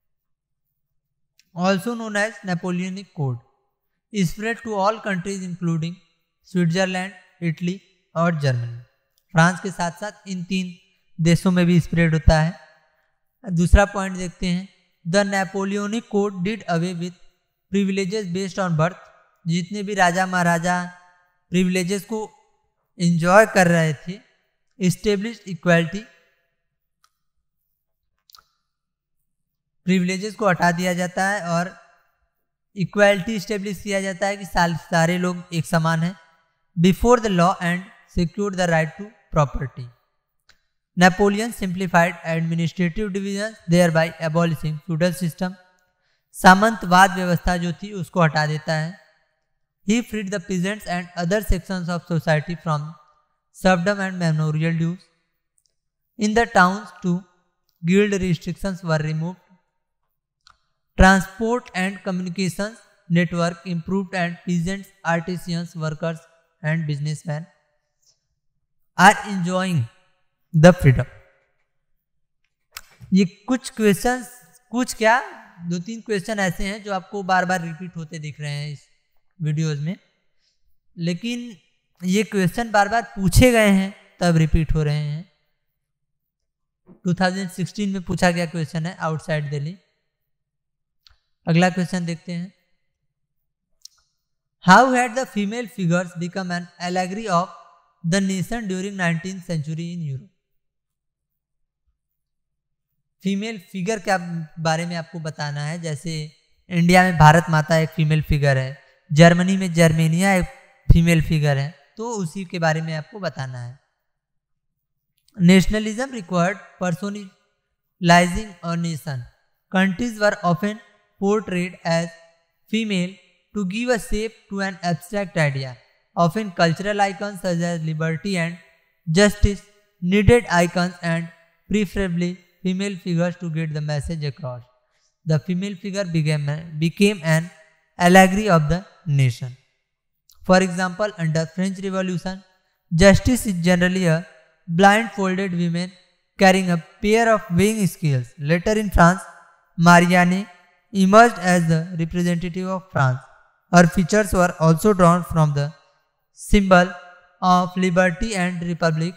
also known as Napoleonic code, spread to all countries including Switzerland, Italy और जर्मनी। फ्रांस के साथ साथ इन 3 देशों में भी स्प्रेड होता है। दूसरा पॉइंट देखते हैं, the Napoleonic code did away with privileges based on birth. जितने भी राजा महाराजा प्रिविलेजेस को एंजॉय कर रहे थे, एस्टेब्लिश्ड इक्वालिटी, प्रिविलेजेस को हटा दिया जाता है और इक्वालिटी स्टेब्लिश किया जाता है कि सारे लोग एक समान हैं before the law and secure the right to property. Napoleon simplified administrative division thereby abolishing feudal system. सामंतवाद व्यवस्था जो थी उसको हटा देता है। He freed the peasants and other sections of society from serfdom and manorial dues. In the towns too, guild restrictions were removed. Transport and communications network improved and peasants, artisans, workers and businessmen are enjoying the freedom. ये कुछ क्वेश्चंस, कुछ क्या 2-3 क्वेश्चन ऐसे हैं जो आपको बार बार रिपीट होते दिख रहे हैं इस वीडियोज में, लेकिन ये क्वेश्चन बार बार पूछे गए हैं तब रिपीट हो रहे हैं। 2016 में पूछा गया क्वेश्चन है आउटसाइड दिल्ली। अगला क्वेश्चन देखते हैं। How had the female figures become an allegory of the nation during 19th century in Europe? Female figure के बारे में आपको बताना है। जैसे इंडिया में भारत माता एक फीमेल फिगर है, जर्मनी में जर्मेनिया एक फीमेल फिगर है, तो उसी के बारे में आपको बताना है। Nationalism required personalising a nation. Countries were often portrayed as female to give a shape to an abstract idea. Often cultural icons such as liberty and justice needed icons and preferably female figures to get the message across. The female figure became an allegory of the nation. For example, under French Revolution, justice is generally a blindfolded woman carrying a pair of weighing scales. Later in France, Marianne emerged as the representative of France. Her features were also drawn from the symbol of liberty and republic.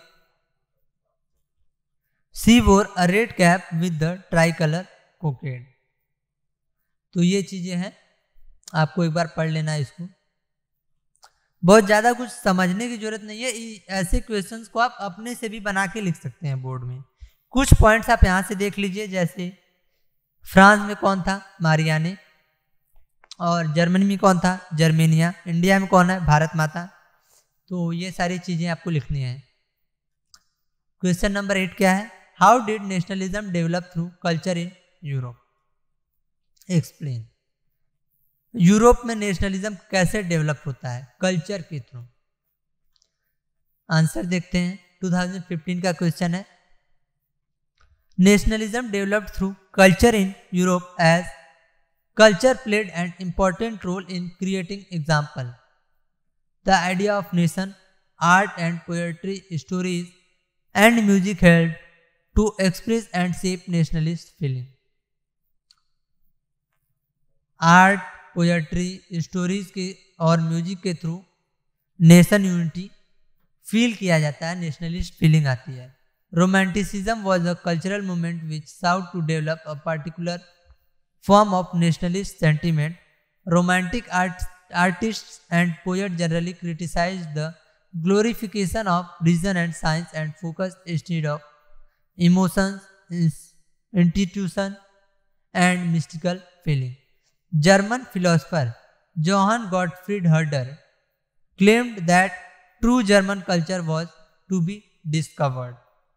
She wore a red cap with the tricolor cockade. तो ये चीजें हैं, आपको एक बार पढ़ लेना है इसको। बहुत ज़्यादा कुछ समझने की जरूरत नहीं है, ऐसे क्वेश्चंस को आप अपने से भी बना के लिख सकते हैं बोर्ड में। कुछ पॉइंट्स आप यहाँ से देख लीजिए, जैसे फ्रांस में कौन था? मारियाने। और जर्मनी में कौन था? जर्मेनिया। इंडिया में कौन है? भारत माता। तो ये सारी चीज़ें आपको लिखनी है। क्वेश्चन नंबर 8 क्या है? How did nationalism develop through culture in Europe? Explain. Europe में नेशनलिज्म कैसे डेवलप होता है? कल्चर के थ्रू। आंसर देखते हैं। 2015 का क्वेश्चन है। Nationalism developed through culture in Europe as culture played an important role in creating example. The idea of nation, art and poetry, stories and music helped to express and shape nationalist feeling. Art, poetry, stories के और म्यूजिक के थ्रू नेशन यूनिटी फील किया जाता है, नेशनलिस्ट फीलिंग आती है। Romanticism was a cultural movement which sought to develop a particular form of nationalist sentiment. Romantic artists and poets generally criticized the glorification of reason and science and focused instead of emotions, institution and mystical feeling. German philosopher Johann Gottfried Herder claimed that true German culture was to be discovered.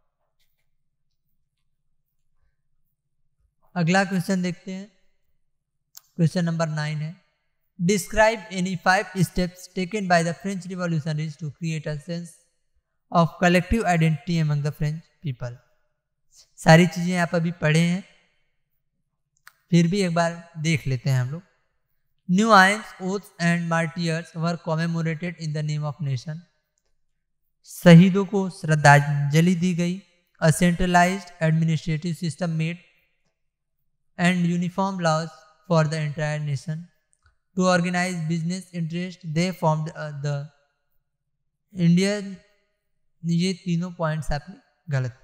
अगला क्वेश्चन देखते हैं। क्वेश्चन नंबर 9 है। Describe any 5 steps taken by the French revolutionaries to create a sense of collective identity among the French people. सारी चीजें आप अभी पढ़े हैं, फिर भी एक बार देख लेते हैं हम लोग। New hymns, oaths and martyrs were commemorated in the name of nation. शहीदों को श्रद्धांजलि दी गई। A centralised administrative system made and uniform laws for the entire nation. To organize business interest, they formed the Indian। ये तीनों पॉइंट्स आपके गलत,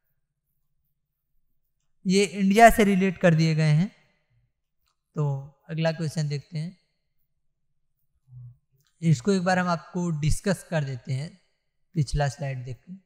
ये इंडिया से रिलेट कर दिए गए हैं। तो अगला क्वेश्चन देखते हैं, इसको एक बार हम आपको डिस्कस कर देते हैं। पिछला स्लाइड देखते।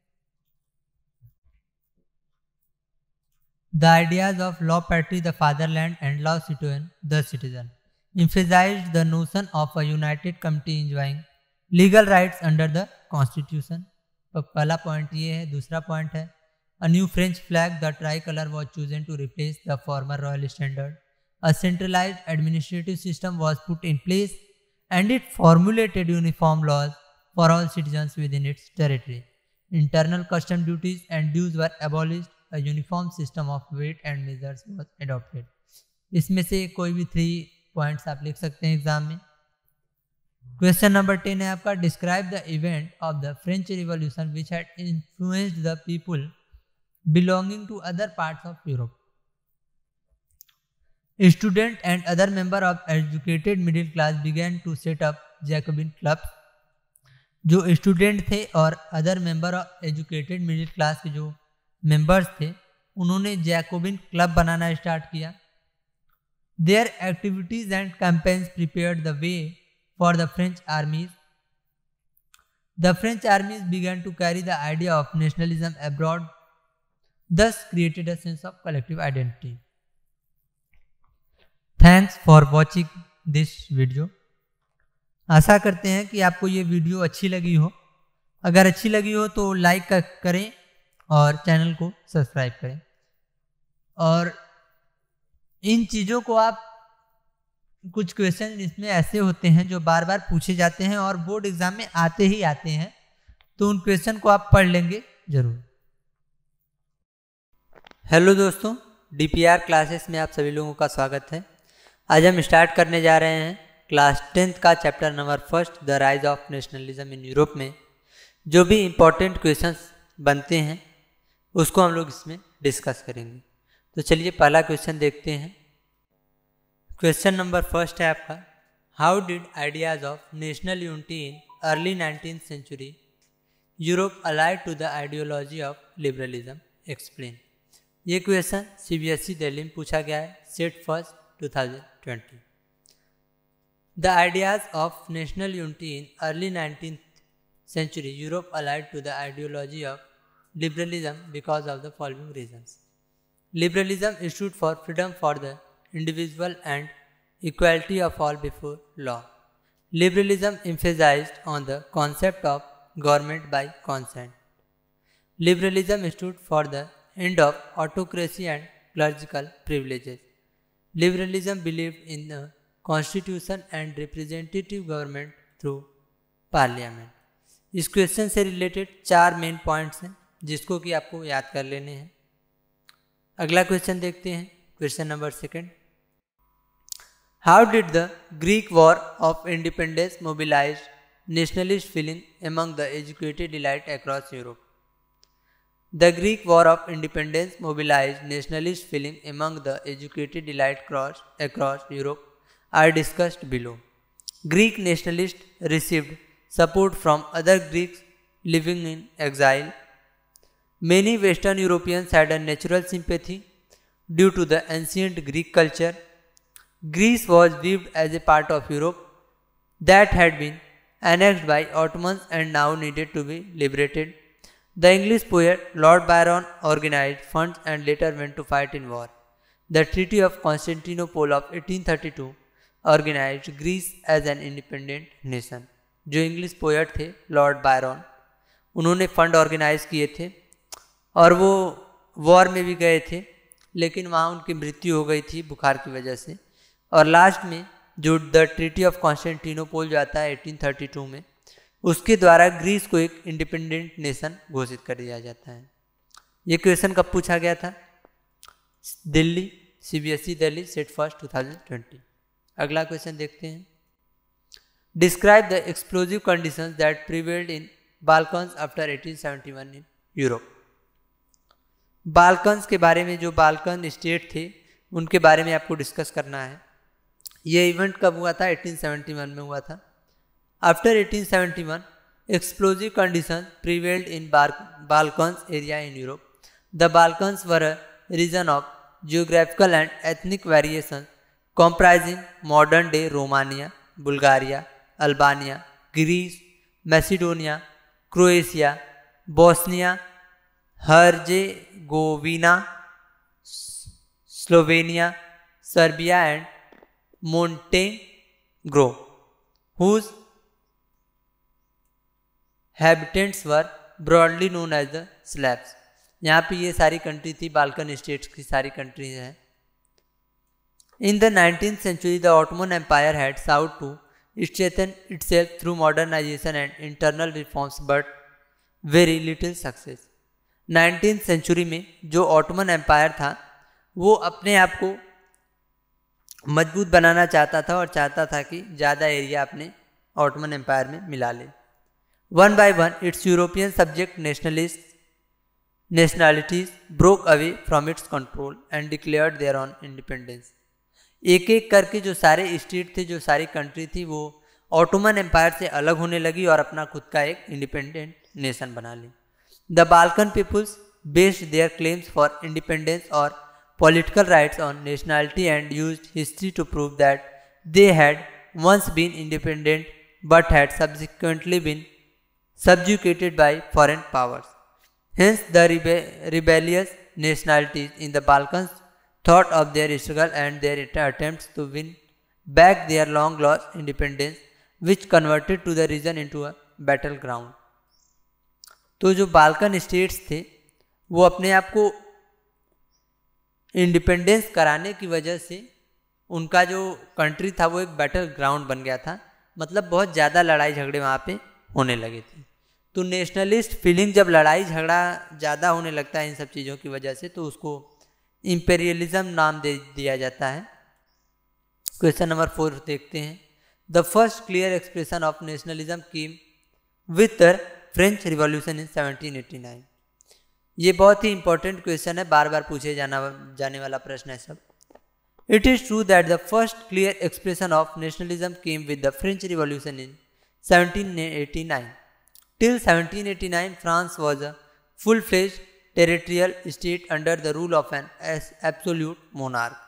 The ideas of law patrie, the fatherland, and law citoyen, the citizen, emphasized the notion of a united community enjoying legal rights under the constitution. तो पहला पॉइंट ये है। दूसरा पॉइंट है, a new French flag, the tricolor, was chosen to replace the former royal standard. A centralized administrative system was put in place, and it formulated uniform laws for all citizens within its territory. Internal custom duties and dues were abolished. A uniform system of weight and measures was adopted. इसमें से कोई भी 3 पॉइंट्स आप लिख सकते हैं एग्जाम में। क्वेश्चन नंबर 10 है आपका। Describe the event of the French revolution which had influenced the people belonging to other parts of Europe. Student and other member of educated middle class began to set up Jacobin clubs. जो स्टूडेंट थे और other member of educated middle class के जो मेंबर्स थे उन्होंने जैकोबिन क्लब बनाना स्टार्ट किया. Their activities and campaigns prepared the way for the French armies. The French armies began to carry the idea of nationalism abroad, thus created a sense of collective identity. Thanks for watching this video. आशा करते हैं कि आपको ये वीडियो अच्छी लगी हो. अगर अच्छी लगी हो तो लाइक करें और चैनल को सब्सक्राइब करें. और इन चीज़ों को आप कुछ क्वेश्चन इसमें ऐसे होते हैं जो बार बार पूछे जाते हैं और बोर्ड एग्जाम में आते ही आते हैं, तो उन क्वेश्चन को आप पढ़ लेंगे जरूर. हेलो दोस्तों, DPR क्लासेस में आप सभी लोगों का स्वागत है. आज हम स्टार्ट करने जा रहे हैं क्लास 10th का chapter number 1 the rise of nationalism in Europe में जो भी इम्पोर्टेंट क्वेश्चंस बनते हैं उसको हम लोग इसमें डिस्कस करेंगे. तो चलिए पहला क्वेश्चन देखते हैं. क्वेश्चन नंबर 1 है आपका, how did ideas of national unity in early 19th century Europe allied to the ideology of liberalism explain. ये क्वेश्चन CBSE दिल्ली में पूछा गया है, set 1 2020. The ideas of national unity in early 19th century Europe allied to the ideology of liberalism because of the following reasons. Liberalism stood for freedom for the individual and equality of all before law. Liberalism emphasized on the concept of government by consent. Liberalism stood for the end of autocracy and clerical privileges. Liberalism believed in the constitution and representative government through parliament. इस क्वेश्चन से रिलेटेड 4 मेन पॉइंट्स हैं जिसको कि आपको याद कर लेने हैं. अगला क्वेश्चन देखते हैं. Question number 2. How did the Greek War of Independence mobilize nationalist feeling among the educated elite across Europe? The Greek War of Independence mobilized nationalist feeling among the educated elite across Europe are discussed below. Greek nationalists received support from other Greeks living in exile. Many Western Europeans had a natural sympathy due to the ancient Greek culture. Greece was viewed as a part of Europe that had been annexed by Ottomans and now needed to be liberated. The English poet Lord Byron organized funds and later went to fight in war. The Treaty of Constantinople of 1832 organized Greece as an independent nation. जो इंग्लिश पोएट थे लॉर्ड बायरन, उन्होंने फंड ऑर्गेनाइज किए थे और वो वॉर में भी गए थे, लेकिन वहाँ उनकी मृत्यु हो गई थी बुखार की वजह से. और लास्ट में जो द ट्रीटी ऑफ कॉन्स्टेंटिनोपल जो आता है 1832 में, उसके द्वारा ग्रीस को एक इंडिपेंडेंट नेशन घोषित कर दिया जाता है. ये क्वेश्चन कब पूछा गया था? Delhi, CBSE Delhi, set 1 2020. अगला क्वेश्चन देखते हैं. Describe the explosive conditions that prevailed in Balkans after 1871 in Europe. Balkans के बारे में, जो बाल्कन स्टेट थे उनके बारे में आपको डिस्कस करना है. ये इवेंट कब हुआ था? 1871 में हुआ था. After 1871 explosive condition prevailed in Balkans area in Europe. The Balkans were a region of geographical and ethnic variation comprising modern day Romania, Bulgaria, Albania, Greece, Macedonia, Croatia, Bosnia, Herzegovina, Slovenia, Serbia and Montenegro, whose habitants were broadly known as the Slavs. यहाँ पे ये सारी कंट्री थी, बाल्कन स्टेट्स की सारी कंट्रीज हैं. In the 19th century, the Ottoman Empire had sought to strengthen itself through modernization and internal reforms, but very little success. 19th century में जो ऑटोमन एम्पायर था वो अपने आप को मजबूत बनाना चाहता था और चाहता था कि ज़्यादा एरिया अपने ऑटोमन एम्पायर में मिला ले. One by one, its European subject nationalities broke away from its control and declared their own independence. एक एक करके जो सारे स्टेट थे, जो सारी कंट्री थी, वो ऑटोमन एम्पायर से अलग होने लगी और अपना खुद का एक इंडिपेंडेंट नेशन बना ली। The Balkan peoples based their claims for independence और political rights on nationality and used history to prove that they had once been independent but had subsequently been subjugated by foreign powers. Hence, the rebellious nationalities in the Balkans thought of their struggle and their attempts to win back their long lost independence, which converted to the region into a battleground. तो जो बाल्कन स्टेट्स थे वो अपने आप को इंडिपेंडेंस कराने की वजह से उनका जो कंट्री था वो एक बैटल ग्राउंड बन गया था, मतलब बहुत ज़्यादा लड़ाई झगड़े वहाँ पे होने लगे थे। तो नेशनलिस्ट फीलिंग जब लड़ाई झगड़ा ज़्यादा होने लगता है इन सब चीज़ों की वजह से, तो उसको इंपेरियलिज्म नाम दे दिया जाता है। क्वेश्चन नंबर 4 देखते हैं। The first clear expression of nationalism came with the French revolution in 1789। ये बहुत ही इंपॉर्टेंट क्वेश्चन है, बार बार पूछे जाने वाला प्रश्न है सब। It is true that the first clear expression of nationalism came with the French Revolution in 1789. Till 1789, France was a full-fledged territorial state under the rule of an absolute monarch.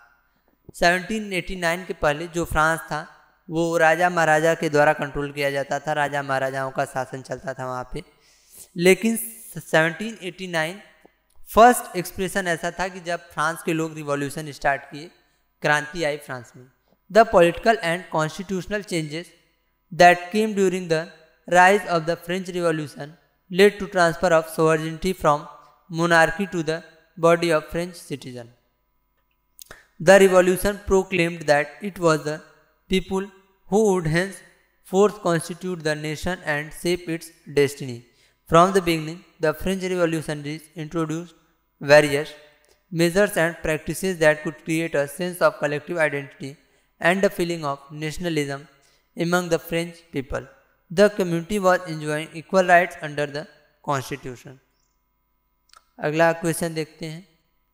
1789 के पहले जो फ्रांस था वो राजा महाराजा के द्वारा कंट्रोल किया जाता था, राजा महाराजाओं का शासन चलता था वहाँ पे। लेकिन 1789 फर्स्ट एक्सप्रेशन ऐसा था कि जब फ्रांस के लोग रिवॉल्यूशन स्टार्ट किए, क्रांति आई फ्रांस में। The political and constitutional changes that came during the rise of the French revolution led to transfer of sovereignty from monarchy to the body of French citizen. The revolution proclaimed that it was the people who would henceforth constitute the nation and shape its destiny. From the beginning the French revolutionaries introduced various measures and practices that could create a sense of collective identity and a feeling of nationalism among the French people. The community was enjoying equal rights under the constitution. अगला क्वेश्चन देखते हैं।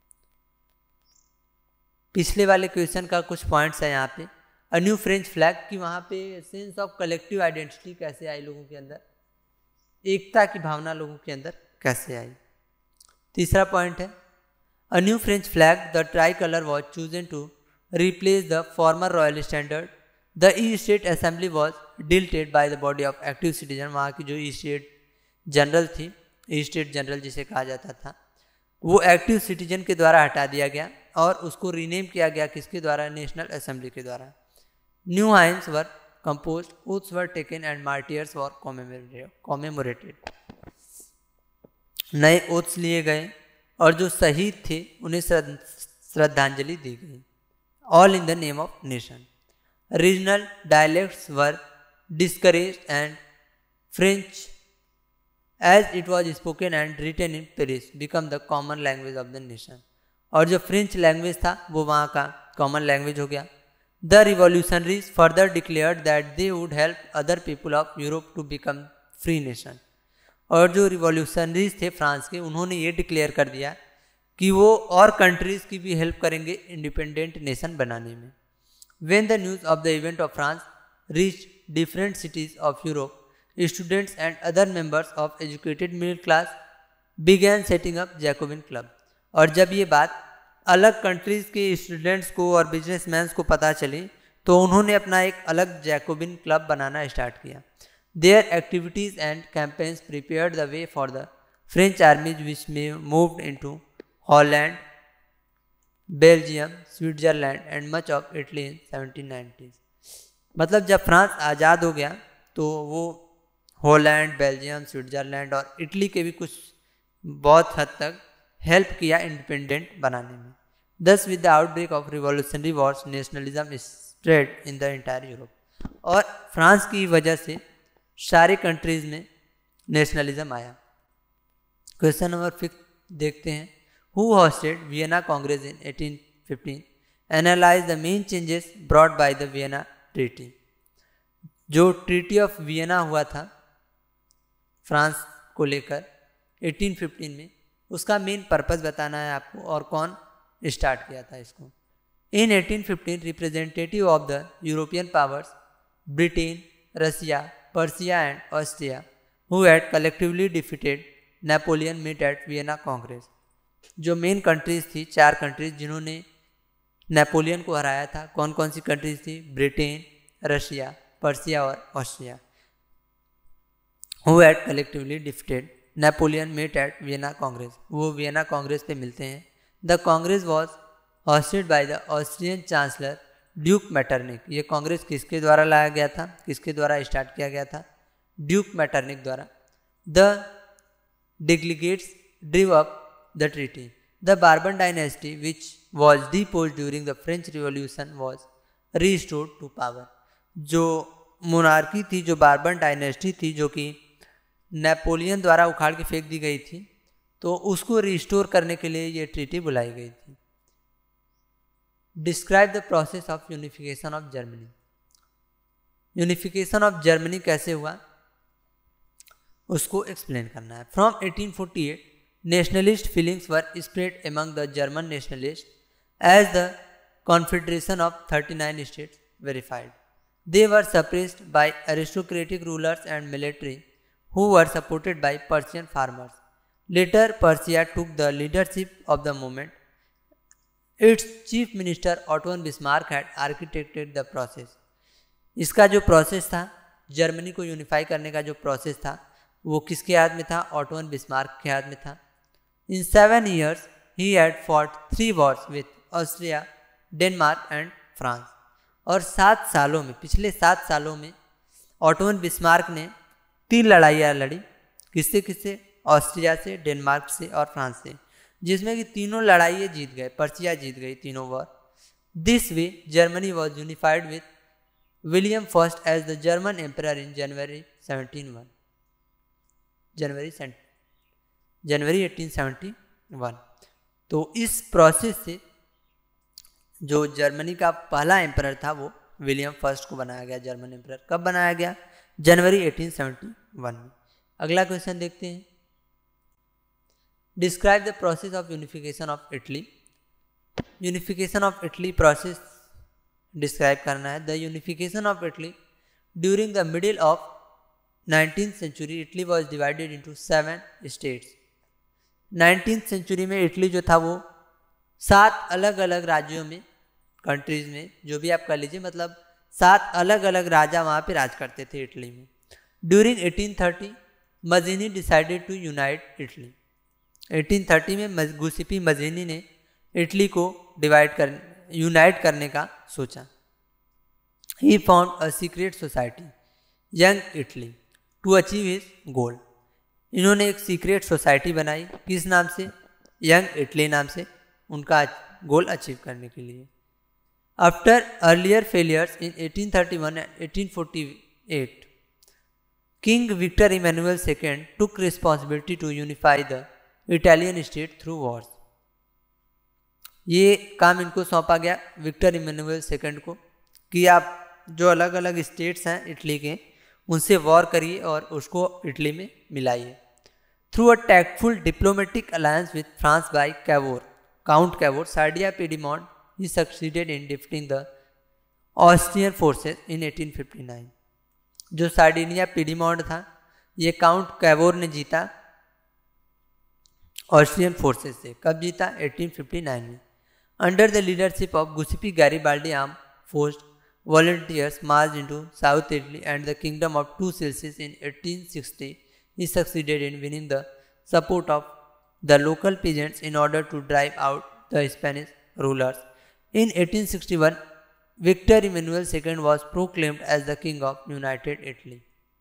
पिछले वाले क्वेश्चन का कुछ पॉइंट्स है यहाँ पे। अ न्यू फ्रेंच फ्लैग की वहाँ पे सेंस ऑफ कलेक्टिव आइडेंटिटी कैसे आई लोगों के अंदर, एकता की भावना लोगों के अंदर कैसे आई। तीसरा पॉइंट है A new French flag, the tricolor, was chosen to replace the former royal standard. The East State Assembly was deleted by the body of active citizen. वहाँ की जो ईस्ट स्टेट जनरल थी, ईस्ट स्टेट जनरल जिसे कहा जाता था, वो एक्टिव सिटीजन के द्वारा हटा दिया गया और उसको रीनेम किया गया किसके द्वारा, नेशनल असेंबली के द्वारा। New hymns were composed, oaths were taken and martyrs were commemorated. नए ओथ्स लिए गए और जो शहीद थे उन्हें श्रद्धांजलि दी गई। All in the name of nation. Regional dialects were discouraged and French as it was spoken and written in Paris become the common language of the nation. और जो फ्रेंच लैंग्वेज था वो वहाँ का कॉमन लैंग्वेज हो गया। The revolutionaries further declared that they would help other people of Europe to become free nation. और जो रिवॉल्यूशनरीज थे फ्रांस के, उन्होंने ये डिक्लेयर कर दिया कि वो और कंट्रीज़ की भी हेल्प करेंगे इंडिपेंडेंट नेशन बनाने में। When the news of the event of France reach different cities of Europe, students and other members of educated middle class began setting up Jacobin club. और जब ये बात अलग कंट्रीज़ के स्टूडेंट्स को और बिजनेसमैन को पता चली तो उन्होंने अपना एक अलग जैकोबिन क्लब बनाना स्टार्ट किया। Their activities and campaigns prepared the way for the French armies which moved into Holland, Belgium, Switzerland and much of Italy in 1790s। मतलब जब फ्रांस आज़ाद हो गया तो वो हॉलैंड, बेल्जियम, स्विट्ज़रलैंड और इटली के भी कुछ बहुत हद तक हेल्प किया इंडिपेंडेंट बनाने में। Thus with the outbreak of revolutionary wars, nationalism spread in the entire Europe। और फ्रांस की वजह से सारे कंट्रीज में नेशनलिज्म आया। क्वेश्चन नंबर 5 देखते हैं। Who hosted Vienna congress in 1815, analyse the main changes brought by the Vienna treaty. जो ट्रीटी ऑफ वियना हुआ था फ्रांस को लेकर 1815 में, उसका मेन पर्पस बताना है आपको और कौन स्टार्ट किया था इसको। In 1815, representative of the European powers, Britain, Russia, Persia and Austria, who had collectively defeated Napoleon, met at Vienna Congress. जो मेन कंट्रीज थी, 4 कंट्रीज जिन्होंने नेपोलियन को हराया था, कौन कौन सी कंट्रीज थी? ब्रिटेन, रशिया, पर्सिया और Austria. Who had collectively defeated Napoleon met at Vienna Congress. वो वियना कांग्रेस पे मिलते हैं. The Congress was hosted by the Austrian Chancellor duke Metternich. ये कांग्रेस किसके द्वारा लाया गया था, किसके द्वारा स्टार्ट किया गया था? ड्यूक मैटरनिक द्वारा. The delegates drew up the treaty. The Bourbon dynasty, which was deposed during the French Revolution, was restored to power. जो मोनार्की थी, जो बार्बन डायनेस्टी थी, जो कि नेपोलियन द्वारा उखाड़ के फेंक दी गई थी, तो उसको रिस्टोर करने के लिए ये ट्रीटी बुलाई गई थी. Describe the process of unification of Germany. Unification of Germany कैसे हुआ उसको एक्सप्लेन करना है. From 1848 nationalist feelings were spread among the German nationalists as the confederation of 39 states verified. They were suppressed by aristocratic rulers and military who were supported by Persian farmers. Later, Persia took the leadership of the movement. Its chief minister Otto von Bismarck had architected the process. इसका जो प्रोसेस था, जर्मनी को यूनिफाई करने का जो प्रोसेस था, वो किसके हाथ में था? ऑटो वन बिस्मार्क के हाथ में था. In 7 years, he had fought 3 wars with Austria, Denmark and France. और 7 सालों में, पिछले 7 सालों में ऑटो वन बिस्मार्क ने 3 लड़ाइयाँ लड़ी. किससे किससे? ऑस्ट्रिया से, डेनमार्क से और फ्रांस से, जिसमें कि तीनों लड़ाइयाँ जीत गए. पर्सिया जीत गई तीनों war. This way Germany was unified with William first as the German emperor in January 1871. तो इस प्रोसेस से जो जर्मनी का पहला एम्परर था वो विलियम फर्स्ट को बनाया गया जर्मन एम्परर. कब बनाया गया? जनवरी 1871 में. अगला क्वेश्चन देखते हैं. Describe the process of unification of Italy. Unification of Italy process describe करना है. The unification of Italy during the middle of 19th century, Italy was divided into 7 states. 19th century में इटली जो था वो 7 अलग अलग राज्यों में, कंट्रीज में, जो भी आप कर लीजिए, मतलब 7 अलग अलग राजा वहाँ पे राज करते थे इटली में. During 1830 Mazzini decided to unite Italy. 1830 में गुसिपी मजीनी ने इटली को यूनाइट करने का सोचा. He found a secret society young Italy to achieve his goal. इन्होंने एक सीक्रेट सोसाइटी बनाई. किस नाम से? यंग इटली नाम से, उनका गोल अचीव करने के लिए. After earlier failures in 1831 and 1848 king Victor Emmanuel II took responsibility to unify the Italian state through wars. ये काम इनको सौंपा गया विक्टर इमैनुअल II को कि आप जो अलग अलग स्टेट्स हैं इटली के, उनसे वॉर करिए और उसको इटली में मिलाइए. Through a tactful diplomatic alliance with France by count Cavour, Sardinia Piedmont, he succeeded in defeating the Austrian forces in 1859. जो सार्डिनिया पिडीमॉन्ट था, ये काउंट कैवोर ने जीता ऑस्ट्रियन फोर्सेस से. कब जीता? 1859 में. Under the leadership of Giuseppe Garibaldi arm force volunteers marched into South Italy and the kingdom of Two Sicilies in 1860. He succeeded in winning the support of the local peasants in order to drive out the Spanish rulers. In 1861, Victor Emmanuel II was proclaimed as the king of United Italy.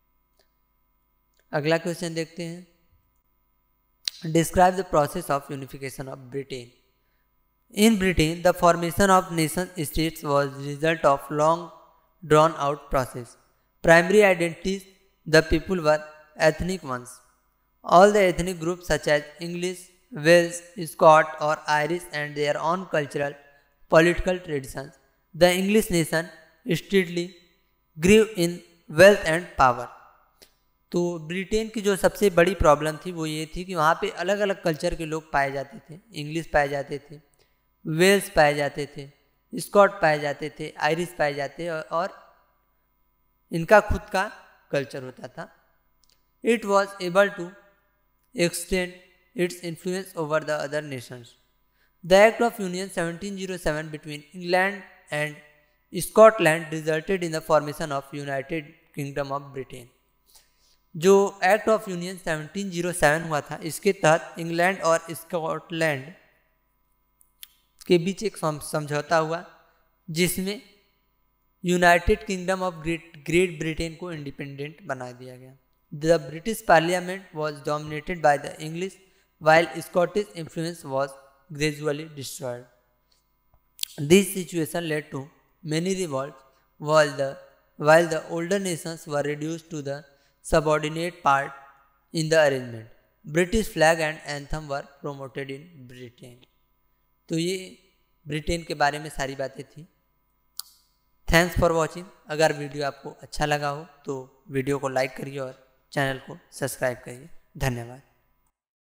अगला क्वेश्चन देखते हैं. Describe the process of unification of Britain. In Britain, the formation of nation-states was the result of long drawn-out process. Primary identities, the people were ethnic ones. All the ethnic groups such as English, Welsh, Scot or Irish and their own cultural, political traditions. The English nation steadily grew in wealth and power. तो ब्रिटेन की जो सबसे बड़ी प्रॉब्लम थी वो ये थी कि वहाँ पे अलग अलग कल्चर के लोग पाए जाते थे. इंग्लिश पाए जाते थे, वेल्स पाए जाते थे, स्कॉट पाए जाते थे, आयरिश पाए जाते और इनका खुद का कल्चर होता था। It was able to extend its influence over the other nations. The act of union 1707 between England and Scotland resulted in the formation of United Kingdom of Britain. जो एक्ट ऑफ यूनियन 1707 हुआ था, इसके तहत इंग्लैंड और स्कॉटलैंड के बीच एक समझौता हुआ जिसमें United Kingdom of Great Britain को इंडिपेंडेंट बना दिया गया। The British parliament was dominated by the English while Scottish influence was gradually destroyed. This situation led to many revolts while the older nations were reduced to the subordinate part in the arrangement. British flag and anthem were promoted in Britain. तो ये ब्रिटेन के बारे में सारी बातें थी। Thanks for watching. अगर वीडियो आपको अच्छा लगा हो तो वीडियो को लाइक करिए और चैनल को सब्सक्राइब करिए। धन्यवाद।